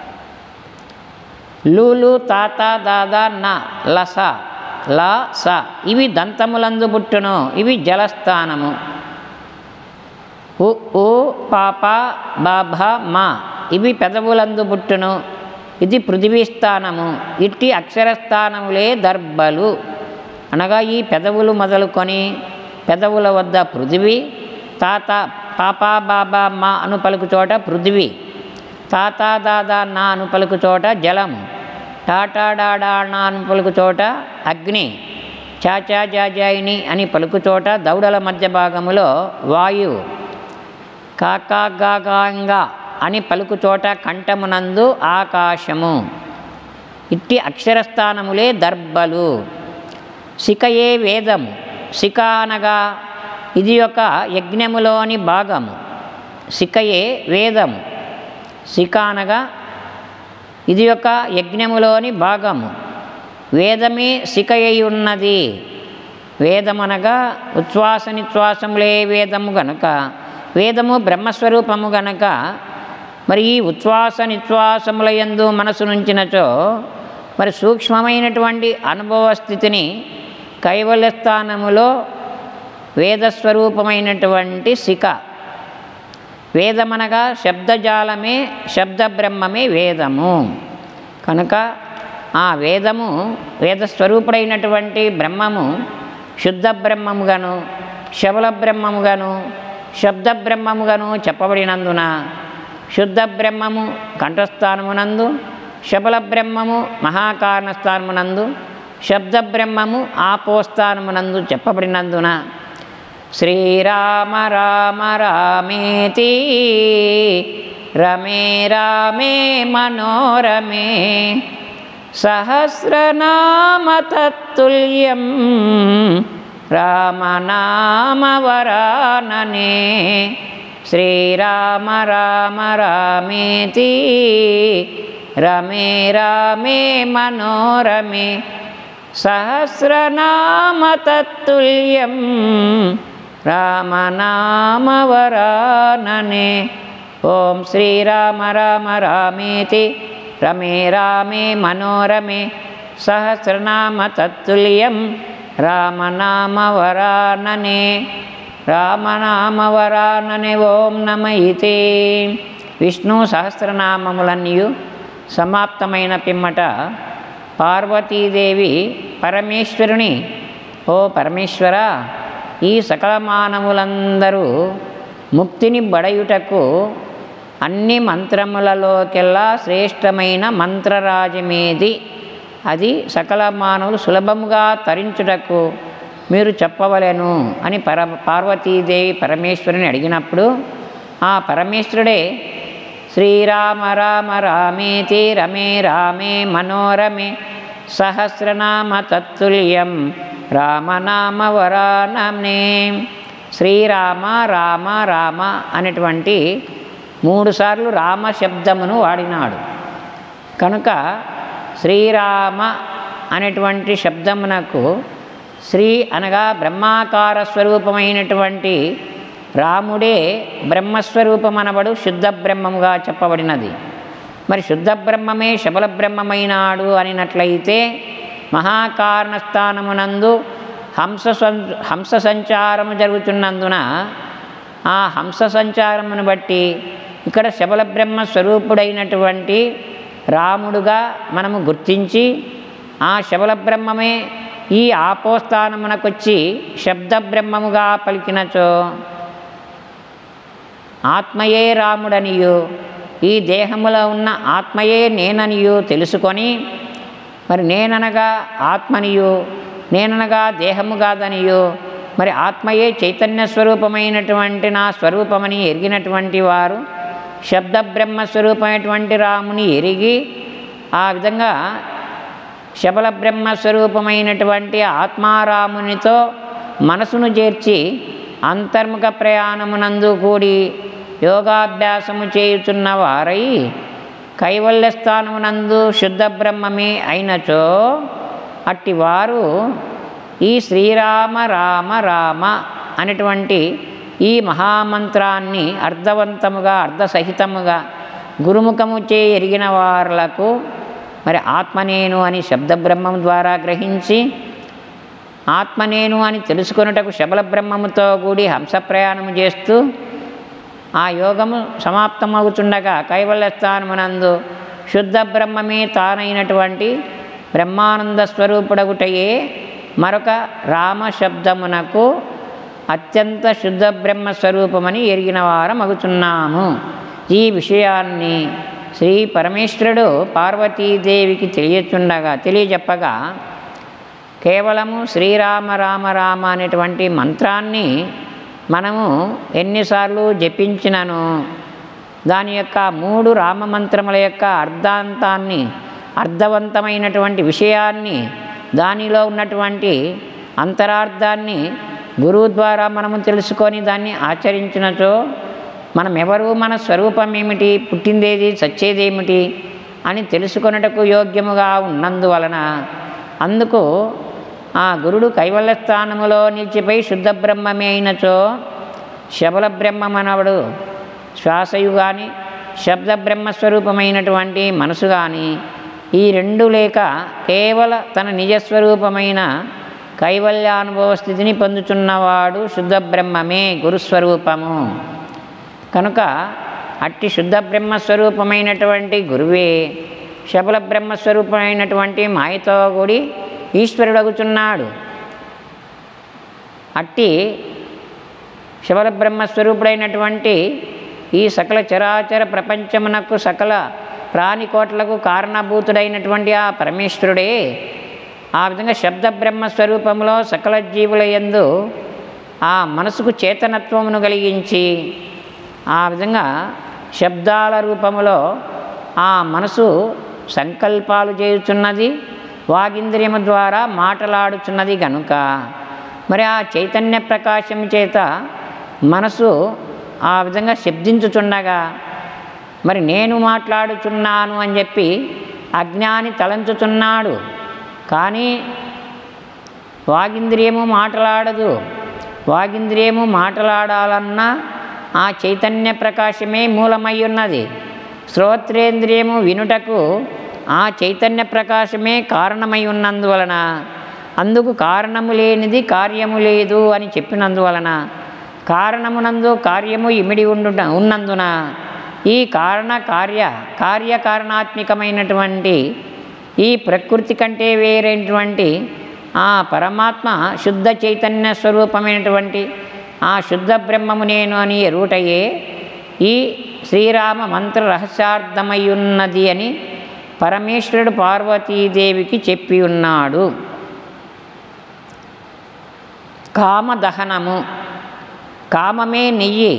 లూలు తాత దాదా న లస ల స ఇవి దంతములందు పుట్టును, ఇవి జలస్థానము. ఉ ఉ పాప బాభ మా ఇవి పెదవులందు పుట్టును, ఇది పృథివీ స్థానము. ఇట్టి అక్షరస్థానములే దర్భలు అనగా ఈ పెదవులు మొదలుకొని పెదవుల వద్ద పృథివీ, తాత పాప బాబా మా అను పలుకు చోట పృథివీ, తాత దాదా నా అను పలుకు చోట జలము, టాటా డాడా నా అను పలుకు చోట అగ్ని, చాచా జాజాయిని అని పలుకు చోట దౌడల మధ్య భాగములో వాయువు, కాకా గాగాంగా అని పలుకు చోట కంఠమునందు ఆకాశము. ఇట్టి అక్షరస్థానములే దర్భలు. శిఖయే వేదము. శిఖ అనగా ఇది ఒక యజ్ఞములోని భాగము. శిఖయే వేదము. శిఖ అనగా ఇది ఒక యజ్ఞములోని భాగము. వేదమే శిఖ అయి ఉన్నది. వేదమనగా ఉచ్ఛ్వాస నిశ్వాసములే వేదము గనుక వేదము బ్రహ్మస్వరూపము గనక మరి ఈ ఉచ్ఛ్వాస నిశ్వాసముల యందు మనసు నుంచినచో మరి సూక్ష్మమైనటువంటి అనుభవ స్థితిని కైవల్య స్థానములో వేదస్వరూపమైనటువంటి శిఖ. వేదమనగా శబ్దజాలమే, శబ్ద బ్రహ్మమే వేదము కనుక ఆ వేదము వేదస్వరూపుడైనటువంటి బ్రహ్మము శుద్ధ బ్రహ్మముగాను శబల బ్రహ్మముగాను శబ్ద బ్రహ్మముగాను చెప్పబడినందున శుద్ధ బ్రహ్మము కంఠస్థానమునందు, శబల బ్రహ్మము మహాకారణస్థానమునందు, శబ్ద బ్రహ్మము ఆపోస్థానమునందు చెప్పబడినందున శ్రీరామ రామ రామేతి రమే రామే మనోరమే సహస్రనామ తత్తుల్యం రామనామవరాననే. శ్రీరామ రామ రామేతి రమే రామే మనోరమే సహస్రనామ తత్తుల్యం రామనామవరాననే. ఓం శ్రీరామ రామ రామేతి రమే రామే మనోరమే సహస్రనామ తత్తుల్యం రామనామవరాననే. రామనామవరాననే ఓం నమ ఇతి. విష్ణు సహస్రనామములన్నీయు సమాప్తమైన పిమ్మట పార్వతీదేవి పరమేశ్వరుని, ఓ పరమేశ్వర, ఈ సకల మానవులందరూ ముక్తిని బడయుటకు అన్ని మంత్రములలోకెల్లా శ్రేష్టమైన మంత్రరాజమేది, అది సకల మానవులు సులభముగా తరించుటకు మీరు చెప్పవలెను అని పర పార్వతీదేవి పరమేశ్వరుని అడిగినప్పుడు ఆ పరమేశ్వరుడే శ్రీరామ రామ రామేతి రమే రామే మనోరమే సహస్రనామ తత్తుల్యం రామనామవరాననే. శ్రీరామ రామ రామ అనేటువంటి మూడుసార్లు రామ శబ్దమును వాడినాడు కనుక శ్రీరామ అనేటువంటి శబ్దమునకు శ్రీ అనగా బ్రహ్మాకార స్వరూపమైనటువంటి రాముడే బ్రహ్మస్వరూపమనబడు శుద్ధ బ్రహ్మముగా చెప్పబడినది. మరి శుద్ధ బ్రహ్మమే శబల బ్రహ్మమైనాడు అనినట్లయితే మహాకారణ స్థానమునందు హంస హంస సంచారము జరుగుతున్నందున ఆ హంస సంచారమును బట్టి ఇక్కడ శబల బ్రహ్మ స్వరూపుడైనటువంటి రాముడుగా మనము గుర్తించి ఆ శబల బ్రహ్మమే ఈ ఆపోస్థానమునకొచ్చి శబ్ద బ్రహ్మముగా పలికినచో ఆత్మయే రాముడనియు ఈ దేహములో ఉన్న ఆత్మయే నేననియు తెలుసుకొని మరి నేననగా ఆత్మనియు నేననగా దేహము కాదనియు మరి ఆత్మయే చైతన్య స్వరూపమైనటువంటి నా స్వరూపమని ఎరిగినటువంటి వారు శబ్ద బ్రహ్మ స్వరూపమైనటువంటి రాముని ఎరిగి ఆ విధంగా శబల బ్రహ్మ స్వరూపమైనటువంటి ఆత్మారామునితో మనసును చేర్చి అంతర్ముఖ ప్రయాణమునందు కూడి యోగాభ్యాసము చేయుచున్న వారై కైవల్య స్థానమునందు శుద్ధ బ్రహ్మమే అయినచో అట్టివారు ఈ శ్రీరామ రామ రామ అనేటువంటి ఈ మహామంత్రాన్ని అర్థవంతముగా అర్థసహితముగా గురుముఖము చే ఎరిగిన వారులకు మరి ఆత్మనేను అని శబ్ద బ్రహ్మం ద్వారా గ్రహించి ఆత్మనేను అని తెలుసుకొనుటకు శబల బ్రహ్మముతో కూడి హంస ప్రయాణము చేస్తూ ఆ యోగము సమాప్తమవుతుండగా కైవల్య స్థానమునందు శుద్ధ బ్రహ్మమే తానైనటువంటి బ్రహ్మానంద స్వరూపుడగుటయే మరొక రామ శబ్దమునకు అత్యంత శుద్ధ బ్రహ్మ స్వరూపమని ఎరిగిన వారమగుచున్నాము. ఈ విషయాన్ని శ్రీ పరమేశ్వరుడు పార్వతీదేవికి తెలియచుండగా తెలియజెప్పగా కేవలము శ్రీరామ రామ రామ అనేటువంటి మంత్రాన్ని మనము ఎన్నిసార్లు జపించినను దాని యొక్క మూడు రామమంత్రముల యొక్క అర్థాంతాన్ని అర్థవంతమైనటువంటి విషయాన్ని దానిలో ఉన్నటువంటి అంతరార్థాన్ని గురువు ద్వారా మనము తెలుసుకొని దాన్ని ఆచరించినచో మనం ఎవరు, మన స్వరూపం ఏమిటి, పుట్టిందేది చచ్చేదేమిటి అని తెలుసుకొనుటకు యోగ్యముగా ఉన్నందువలన అందుకు ఆ గురుడు కైవల్య స్థానములో నిలిచిపోయి శుద్ధ బ్రహ్మమే అయినచో శబల బ్రహ్మమనవడు శ్వాసయు కానీ శబ్ద బ్రహ్మస్వరూపమైనటువంటి మనసు కానీ ఈ రెండు లేక కేవల తన నిజస్వరూపమైన కైవల్యానుభవ స్థితిని పొందుతున్నవాడు శుద్ధ బ్రహ్మమే గురుస్వరూపము. కనుక అట్టి శుద్ధ బ్రహ్మస్వరూపమైనటువంటి గురువే శబల బ్రహ్మస్వరూపమైనటువంటి మాయతో కూడి ఈశ్వరుడగుచున్నాడు. అట్టి శబల బ్రహ్మస్వరూపుడైనటువంటి ఈ సకల చరాచర ప్రపంచమునకు సకల ప్రాణికోట్లకు కారణభూతుడైనటువంటి ఆ పరమేశ్వరుడే ఆ విధంగా శబ్ద బ్రహ్మస్వరూపంలో సకల జీవుల యందు ఆ మనసుకు చేతనత్వమును కలిగించి ఆ విధంగా శబ్దాల రూపములో ఆ మనసు సంకల్పాలు చేయుచున్నది, వాగింద్రియము ద్వారా మాటలాడుచున్నది గనుక మరి ఆ చైతన్య ప్రకాశం చేత మనసు ఆ విధంగా శబ్దించుచుండగా మరి నేను మాట్లాడుచున్నాను అని చెప్పి అజ్ఞాని తలంచుచున్నాడు. కానీ వాగింద్రియము మాటలాడదు. వాగింద్రియము మాటలాడాలన్నా ఆ చైతన్య ప్రకాశమే మూలమై ఉన్నది. శ్రోత్రేంద్రియము వినుటకు ఆ చైతన్య ప్రకాశమే కారణమై ఉన్నందువలన అందుకు కారణము లేనిది కార్యము లేదు అని చెప్పినందువలన కారణమునందు కార్యము ఇమిడి ఉండు ఉన్నందున ఈ కారణ కార్య కార్యకారణాత్మికమైనటువంటి ఈ ప్రకృతి కంటే వేరైనటువంటి ఆ పరమాత్మ శుద్ధ చైతన్య స్వరూపమైనటువంటి ఆ శుద్ధ బ్రహ్మము నేను అని ఎరుటయే ఈ శ్రీరామ మంత్ర రహస్యార్థమై ఉన్నది అని పరమేశ్వరుడు పార్వతీదేవికి చెప్పి ఉన్నాడు. కామదహనము, కామమే నెయ్యి.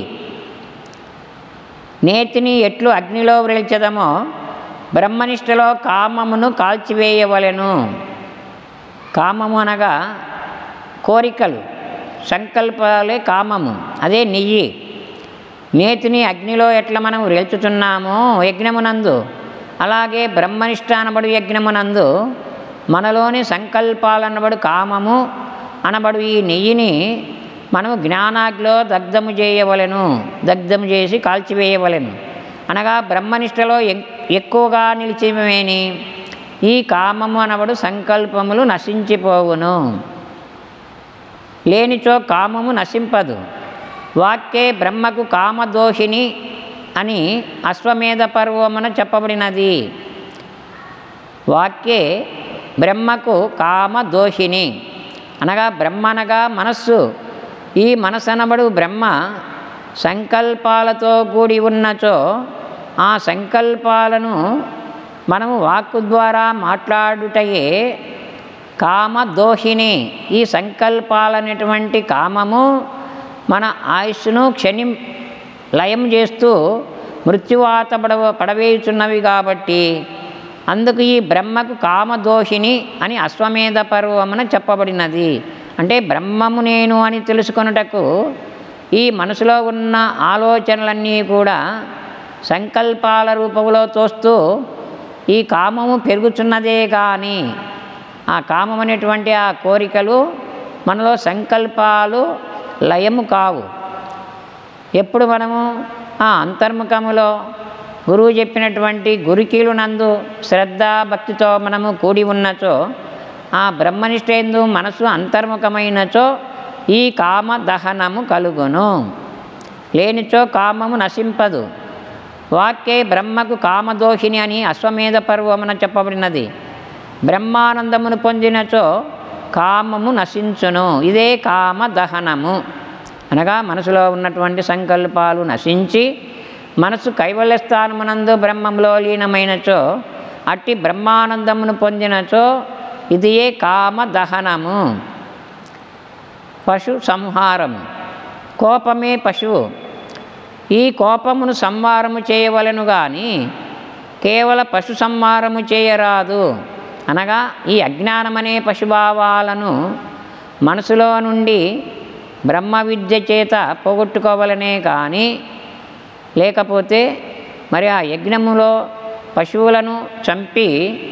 నేతిని ఎట్లు అగ్నిలో వ్రేల్చెదమో బ్రహ్మనిష్టలో కామమును కాల్చివేయవలెను. కామము అనగా కోరికలు, సంకల్పాలే కామము, అదే నెయ్యి. నేతిని అగ్నిలో ఎట్లా మనం రేల్చుతున్నామో యజ్ఞమునందు, అలాగే బ్రహ్మనిష్ట అనబడు యజ్ఞమునందు మనలోని సంకల్పాలనబడు కామము అనబడు ఈ నెయ్యిని మనము జ్ఞానాగ్నిలో దగ్ధము చేయవలెను, దగ్ధము చేసి కాల్చివేయవలెను. అనగా బ్రహ్మనిష్టలో ఎక్కువగా నిలిచివేని ఈ కామము అనబడు సంకల్పములు నశించిపోవును. లేనిచో కామము నశింపదు. వాక్యే బ్రహ్మకు కామదోషిని అని అశ్వమేధ పర్వమున చెప్పబడినది. వాక్యే బ్రహ్మకు కామదోషిని అనగా బ్రహ్మ అనగా మనస్సు. ఈ మనస్సు అనబడు బ్రహ్మ సంకల్పాలతో కూడి ఉన్నచో ఆ సంకల్పాలను మనము వాక్కు ద్వారా మాట్లాడుటయే కామదోషిని. ఈ సంకల్పాలనేటువంటి కామము మన ఆయుష్ను క్షణి లయం చేస్తూ మృత్యువాత పడవ పడవేయుచున్నవి కాబట్టి అందుకు ఈ బ్రహ్మకు కామదోషిని అని అశ్వమేధ పర్వమున చెప్పబడినది. అంటే బ్రహ్మము నేను అని తెలుసుకొనుటకు ఈ మనసులో ఉన్న ఆలోచనలన్నీ కూడా సంకల్పాల రూపంలో తోస్తూ ఈ కామము పెరుగుతున్నదే కానీ ఆ కామం అనేటువంటి ఆ కోరికలు మనలో సంకల్పాలు లయము కావు. ఎప్పుడు మనము ఆ అంతర్ముఖములో గురువు చెప్పినటువంటి గురుకీలు నందు శ్రద్ధ భక్తితో మనము కూడి ఉన్నచో ఆ బ్రహ్మనిష్టేందు మనసు అంతర్ముఖమైనచో ఈ కామ దహనము కలుగును. లేనిచో కామము నశింపదు. వాక్యే బ్రహ్మకు కామదోషిని అని అశ్వమేధ పర్వమున చెప్పబడినది. బ్రహ్మానందమును పొందినచో కామము నశించును. ఇదే కామ దహనము అనగా మనసులో ఉన్నటువంటి సంకల్పాలు నశించి మనసు కైవల్యస్థానమునందు బ్రహ్మంలో లీనమైనచో అట్టి బ్రహ్మానందమును పొందినచో ఇదియే కామ దహనము. పశు సంహారము. కోపమే పశువు. ఈ కోపమును సంహారము చేయవలెను కానీ కేవల పశు సంహారము చేయరాదు. అనగా ఈ అజ్ఞానమనే పశుభావాలను మనసులో నుండి బ్రహ్మ విద్య చేత పోగొట్టుకోవాలనే కానీ లేకపోతే మరి ఆ యజ్ఞములో పశువులను చంపి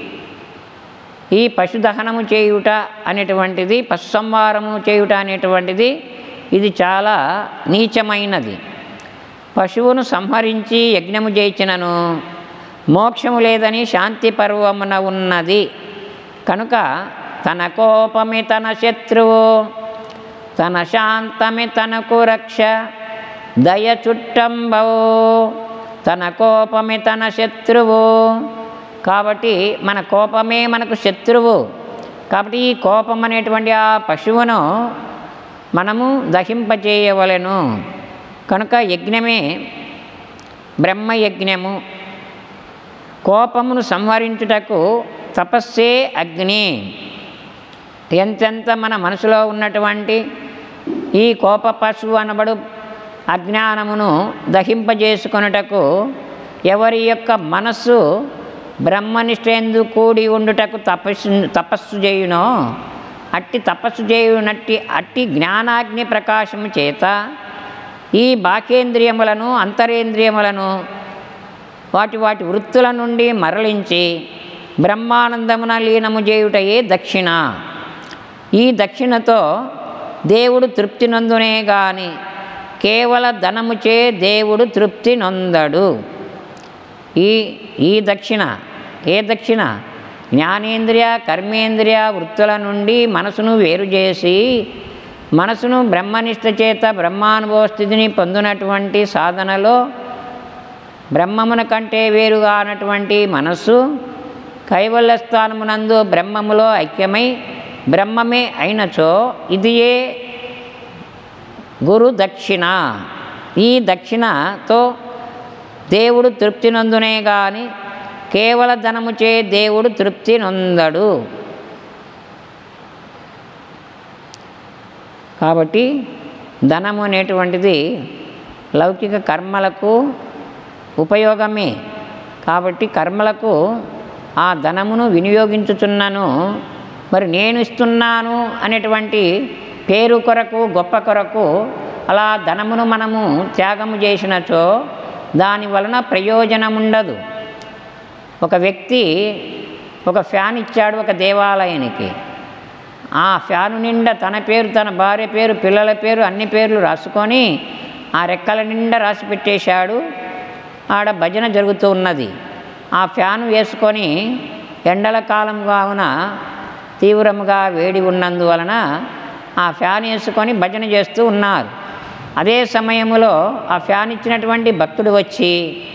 ఈ పశుదహనము చేయుట అనేటువంటిది, పశు సంహారము చేయుట అనేటువంటిది ఇది చాలా నీచమైనది. పశువును సంహరించి యజ్ఞము చేయించినను మోక్షము లేదని శాంతి పర్వమున ఉన్నది. కనుక తన కోపమే తన శత్రువు, తన శాంతమే తనకు రక్ష, దయ చుట్టంబవు. తన కోపమే తన శత్రువు. కాబట్టి మన కోపమే మనకు శత్రువు. కాబట్టి ఈ కోపం అనేటువంటి ఆ పశువును మనము దహింపచేయవలెను. కనుక యజ్ఞమే బ్రహ్మయజ్ఞము. కోపమును సంహరించుటకు తపస్సే అగ్ని. ఎంతెంత మన మనసులో ఉన్నటువంటి ఈ కోప పశువు అనబడు అజ్ఞానమును దహింపజేసుకొనుటకు ఎవరి యొక్క మనస్సు బ్రహ్మనిష్టేందు కూడి ఉండుటకు తపస్సు తపస్సు చేయునో అట్టి తపస్సు చేయునట్టి అట్టి జ్ఞానాగ్ని ప్రకాశము చేత ఈ బాహ్యేంద్రియములను అంతరేంద్రియములను వాటి వాటి వృత్తుల నుండి మరలించి బ్రహ్మానందమున లీనము చేయుటయే దక్షిణ. ఈ దక్షిణతో దేవుడు తృప్తి నొందునే గాని కేవల ధనముచే దేవుడు తృప్తి నొందడు. ఈ ఈ దక్షిణ ఏ దక్షిణ? జ్ఞానేంద్రియ కర్మేంద్రియ వృత్తుల నుండి మనసును వేరు చేసి మనసును బ్రహ్మనిష్ట చేత బ్రహ్మానుభవ స్థితిని పొందినటువంటి సాధనలో బ్రహ్మమున కంటే వేరుగా అన్నటువంటి మనస్సు కైవల్య స్థానమునందు బ్రహ్మములో ఐక్యమై బ్రహ్మమే అయినచో ఇదియే గురు దక్షిణ. ఈ దక్షిణతో దేవుడు తృప్తి నొందునే గాని కేవల ధనముచే దేవుడు తృప్తి నొందడు. కాబట్టి ధనము అనేటువంటిది లౌకిక కర్మలకు ఉపయోగమే. కాబట్టి కర్మలకు ఆ ధనమును వినియోగించుచున్నాను, మరి నేను ఇస్తున్నాను అనేటువంటి పేరు కొరకు గొప్ప కొరకు అలా ధనమును మనము త్యాగము చేసినచో దాని వలన ప్రయోజనం ఉండదు. ఒక వ్యక్తి ఒక ఫ్యాన్ ఇచ్చాడు ఒక దేవాలయానికి. ఆ ఫ్యాను నిండా తన పేరు, తన భార్య పేరు, పిల్లల పేరు, అన్ని పేర్లు రాసుకొని ఆ రెక్కల నిండా రాసి పెట్టేశాడు. ఆడ భజన జరుగుతూ ఉన్నది. ఆ ఫ్యాను వేసుకొని ఎండల కాలం కావున తీవ్రముగా వేడి ఉన్నందువలన ఆ ఫ్యాన్ వేసుకొని భజన చేస్తూ ఉన్నారు. అదే సమయంలో ఆ ఫ్యాన్ ఇచ్చినటువంటి భక్తుడు వచ్చి,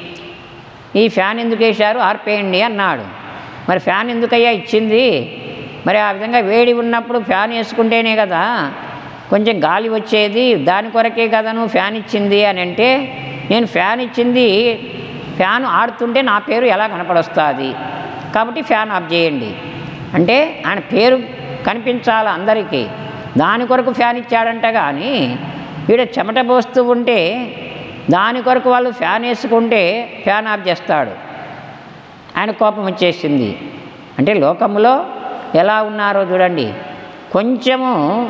ఈ ఫ్యాన్ ఎందుకు వేశారు, ఆర్పేయండి అన్నాడు. మరి ఫ్యాన్ ఎందుకయ్యా ఇచ్చింది? మరి ఆ విధంగా వేడి ఉన్నప్పుడు ఫ్యాన్ వేసుకుంటేనే కదా కొంచెం గాలి వచ్చేది, దాని కొరకే కదా నువ్వు ఫ్యాన్ ఇచ్చింది అని అంటే, నేను ఫ్యాన్ ఇచ్చింది ఫ్యాన్ ఆడుతుంటే నా పేరు ఎలా కనపడొస్తుంది, కాబట్టి ఫ్యాన్ ఆఫ్ చేయండి అంటే ఆయన పేరు కనిపించాలి అందరికీ, దాని కొరకు ఫ్యాన్ ఇచ్చాడంట. కానీ వీడ చెమట పోస్తూ ఉంటే దాని కొరకు వాళ్ళు ఫ్యాన్ వేసుకుంటే ఫ్యాన్ ఆఫ్ చేస్తాడు. ఆయన కోపం వచ్చేసింది. అంటే లోకంలో ఎలా ఉన్నారో చూడండి. కొంచెము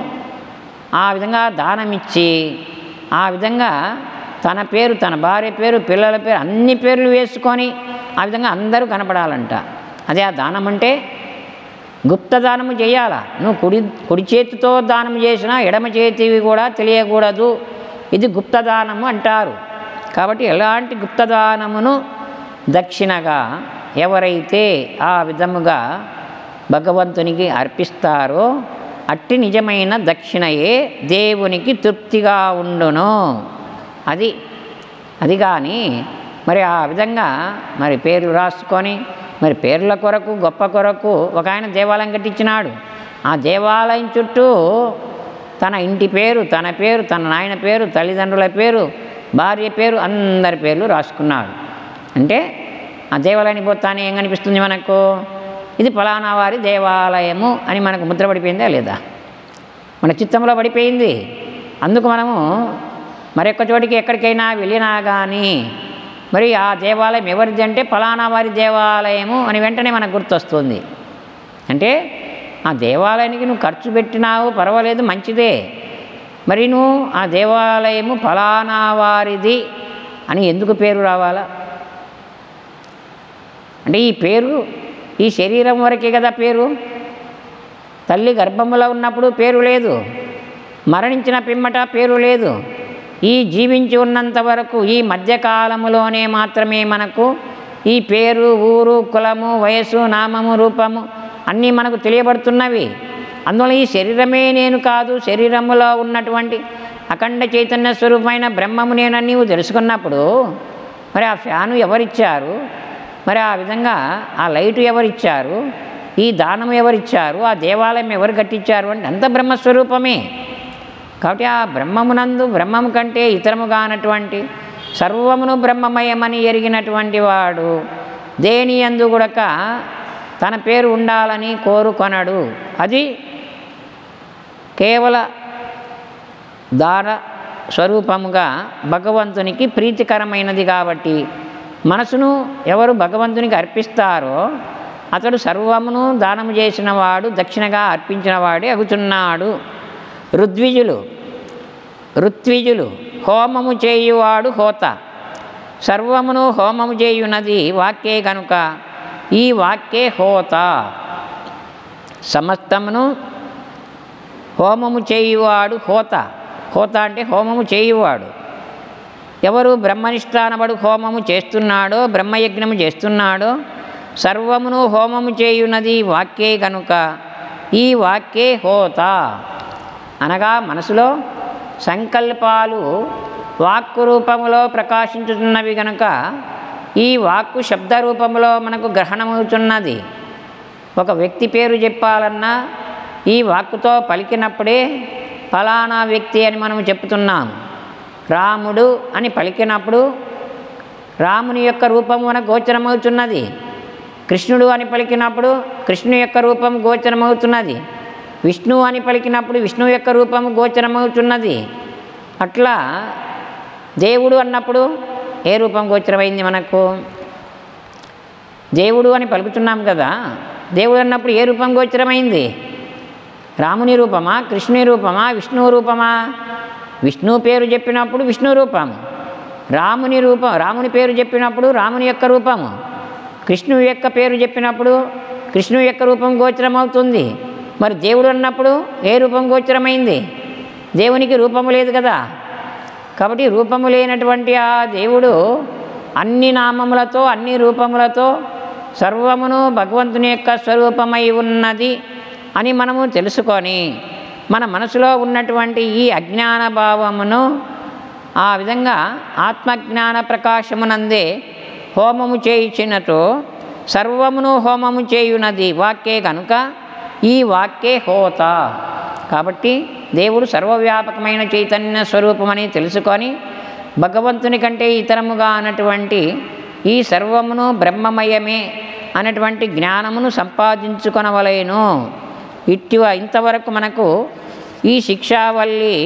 ఆ విధంగా దానం ఇచ్చి ఆ విధంగా తన పేరు, తన భార్య పేరు, పిల్లల పేరు, అన్ని పేర్లు వేసుకొని ఆ విధంగా అందరూ కనపడాలంట. అదే ఆ దానం అంటే గుప్తదానము చేయాలా. నువ్వు కుడి కుడి చేతితో దానం చేసినా ఎడమ చేతివి కూడా తెలియకూడదు, ఇది గుప్తదానము అంటారు. కాబట్టి ఎలాంటి గుప్తదానమును దక్షిణగా ఎవరైతే ఆ విధముగా భగవంతునికి అర్పిస్తారో అట్టి నిజమైన దక్షిణయే దేవునికి తృప్తిగా ఉండును. అది అది కానీ మరి ఆ విధంగా మరి పేర్లు రాసుకొని మరి పేర్ల కొరకు గొప్ప కొరకు ఒక ఆయన దేవాలయం కట్టించినాడు. ఆ దేవాలయం చుట్టూ తన ఇంటి పేరు, తన పేరు, తన నాయన పేరు, తల్లిదండ్రుల పేరు, భార్య పేరు, అందరి పేర్లు రాసుకున్నాడు. అంటే ఆ దేవాలయానికి పోతానే ఏం కనిపిస్తుంది మనకు, ఇది ఫలానా వారి దేవాలయము అని మనకు ముద్ర పడిపోయిందా లేదా, మన చిత్తంలో పడిపోయింది. అందుకు మనము మరొక్క చోటికి ఎక్కడికైనా వెళ్ళినా కానీ మరి ఆ దేవాలయం ఎవరిది అంటే ఫలానా వారి దేవాలయము అని వెంటనే మనకు గుర్తొస్తుంది. అంటే ఆ దేవాలయానికి నువ్వు ఖర్చు పెట్టినావు పర్వాలేదు, మంచిదే, మరి నువ్వు ఆ దేవాలయము ఫలానా వారిది అని ఎందుకు పేరు రావాలా? అంటే ఈ పేరు ఈ శరీరం వరకే కదా పేరు. తల్లి గర్భములో ఉన్నప్పుడు పేరు లేదు, మరణించిన పిమ్మట పేరు లేదు. ఈ జీవించి ఉన్నంత వరకు ఈ మధ్యకాలములోనే మాత్రమే మనకు ఈ పేరు, ఊరు, కులము, వయసు, నామము, రూపము అన్నీ మనకు తెలియబడుతున్నవి. అందువల్ల ఈ శరీరమే నేను కాదు, శరీరములో ఉన్నటువంటి అఖండ చైతన్య స్వరూపమైన బ్రహ్మము నేనని నీవు తెలుసుకున్నప్పుడు మరి ఆ ఫ్యాను ఎవరిచ్చారు, మరి ఆ విధంగా ఆ లైటు ఎవరిచ్చారు, ఈ దానము ఎవరిచ్చారు, ఆ దేవాలయం ఎవరు కట్టించారు అంటే అంత బ్రహ్మస్వరూపమే. కాబట్టి ఆ బ్రహ్మమునందు బ్రహ్మము కంటే ఇతరముగా అన్నటువంటి సర్వమును బ్రహ్మమయమని ఎరిగినటువంటి వాడు దేని యందు కూడక తన పేరు ఉండాలని కోరుకొనడు. అది కేవల దాన స్వరూపముగా భగవంతునికి ప్రీతికరమైనది. కాబట్టి మనసును ఎవరు భగవంతునికి అర్పిస్తారో అతడు సర్వమును దానము చేసిన వాడు, దక్షిణగా అర్పించిన వాడే అగుతున్నాడు. ఋద్విజులు ఋత్విజులు హోమము చేయువాడు హోత, సర్వమును హోమము చేయునది వాక్యే కనుక ఈ వాక్యే హోత. సమస్తమును హోమము చేయువాడు హోత. హోత అంటే హోమము చేయువాడు. ఎవరు బ్రహ్మనిష్ట అనబడు హోమము చేస్తున్నాడో, బ్రహ్మయజ్ఞము చేస్తున్నాడో, సర్వమును హోమము చేయునది వాక్యే కనుక ఈ వాక్యే హోత. అనగా మనసులో సంకల్పాలు వాక్కు రూపములో ప్రకాశించుతున్నవి కనుక ఈ వాక్కు శబ్ద రూపంలో మనకు గ్రహణమవుతున్నది. ఒక వ్యక్తి పేరు చెప్పాలన్నా ఈ వాక్కుతో పలికినప్పుడే ఫలానా వ్యక్తి అని మనం చెప్తున్నాం. రాముడు అని పలికినప్పుడు రాముని యొక్క రూపం మనకు గోచరమవుతున్నది. కృష్ణుడు అని పలికినప్పుడు కృష్ణుని యొక్క రూపం గోచరమవుతున్నది. విష్ణువు అని పలికినప్పుడు విష్ణువు యొక్క రూపము గోచరమవుతున్నది. అట్లా దేవుడు అన్నప్పుడు ఏ రూపం గోచరమైంది మనకు? దేవుడు అని పలుకుతున్నాం కదా, దేవుడు అన్నప్పుడు ఏ రూపం గోచరమైంది? రాముని రూపమా, కృష్ణుని రూపమా, విష్ణువు రూపమా? విష్ణువు పేరు చెప్పినప్పుడు విష్ణు రూపము, రాముని రూపం రాముని పేరు చెప్పినప్పుడు రాముని యొక్క రూపము, కృష్ణువు యొక్క పేరు చెప్పినప్పుడు కృష్ణువు యొక్క రూపం గోచరమవుతుంది. మరి దేవుడు అన్నప్పుడు ఏ రూపం గోచరమైంది? దేవునికి రూపము లేదు కదా. కాబట్టి రూపము లేనటువంటి ఆ దేవుడు అన్ని నామములతో అన్ని రూపములతో సర్వమును భగవంతుని యొక్క స్వరూపమై ఉన్నది అని మనము తెలుసుకొని మన మనసులో ఉన్నటువంటి ఈ అజ్ఞాన భావమును ఆ విధంగా ఆత్మజ్ఞాన ప్రకాశమునందే హోమము చేయించినతో సర్వమును హోమము చేయునది వాక్యే కనుక ఈ వాక్యే హోత. కాబట్టి దేవుడు సర్వవ్యాపకమైన చైతన్య స్వరూపమని తెలుసుకొని భగవంతుని కంటే ఇతరముగా అన్నటువంటి ఈ సర్వమును బ్రహ్మమయమే అన్నటువంటి జ్ఞానమును సంపాదించుకొనవలెను. ఇట్టి ఇంతవరకు మనకు ఈ శిక్షావల్లి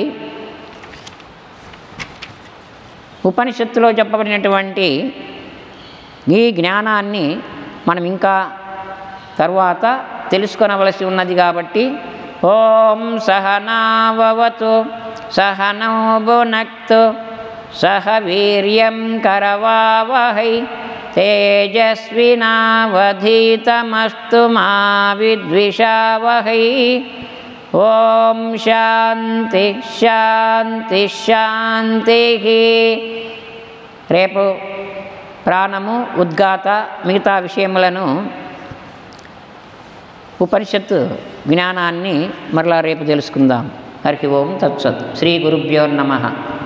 ఉపనిషత్తులో చెప్పబడినటువంటి ఈ జ్ఞానాన్ని మనం ఇంకా తర్వాత తెలుసుకొనవలసి ఉన్నది. కాబట్టి ఓం సహనావవతు సహనౌ భునక్తు సహ వీర్యం కరవావహై తేజస్వినావధీతమస్తు మా విద్విషావహై. ఓం శాంతి శాంతి శాంతి. రేపు ప్రాణము ఉద్గాత మిగతా విషయములను ఉపనిషత్తు జ్ఞానాన్ని మరలా రేపు తెలుసుకుందాం. హరి ఓం తత్సత్. శ్రీ గురుభ్యో నమః.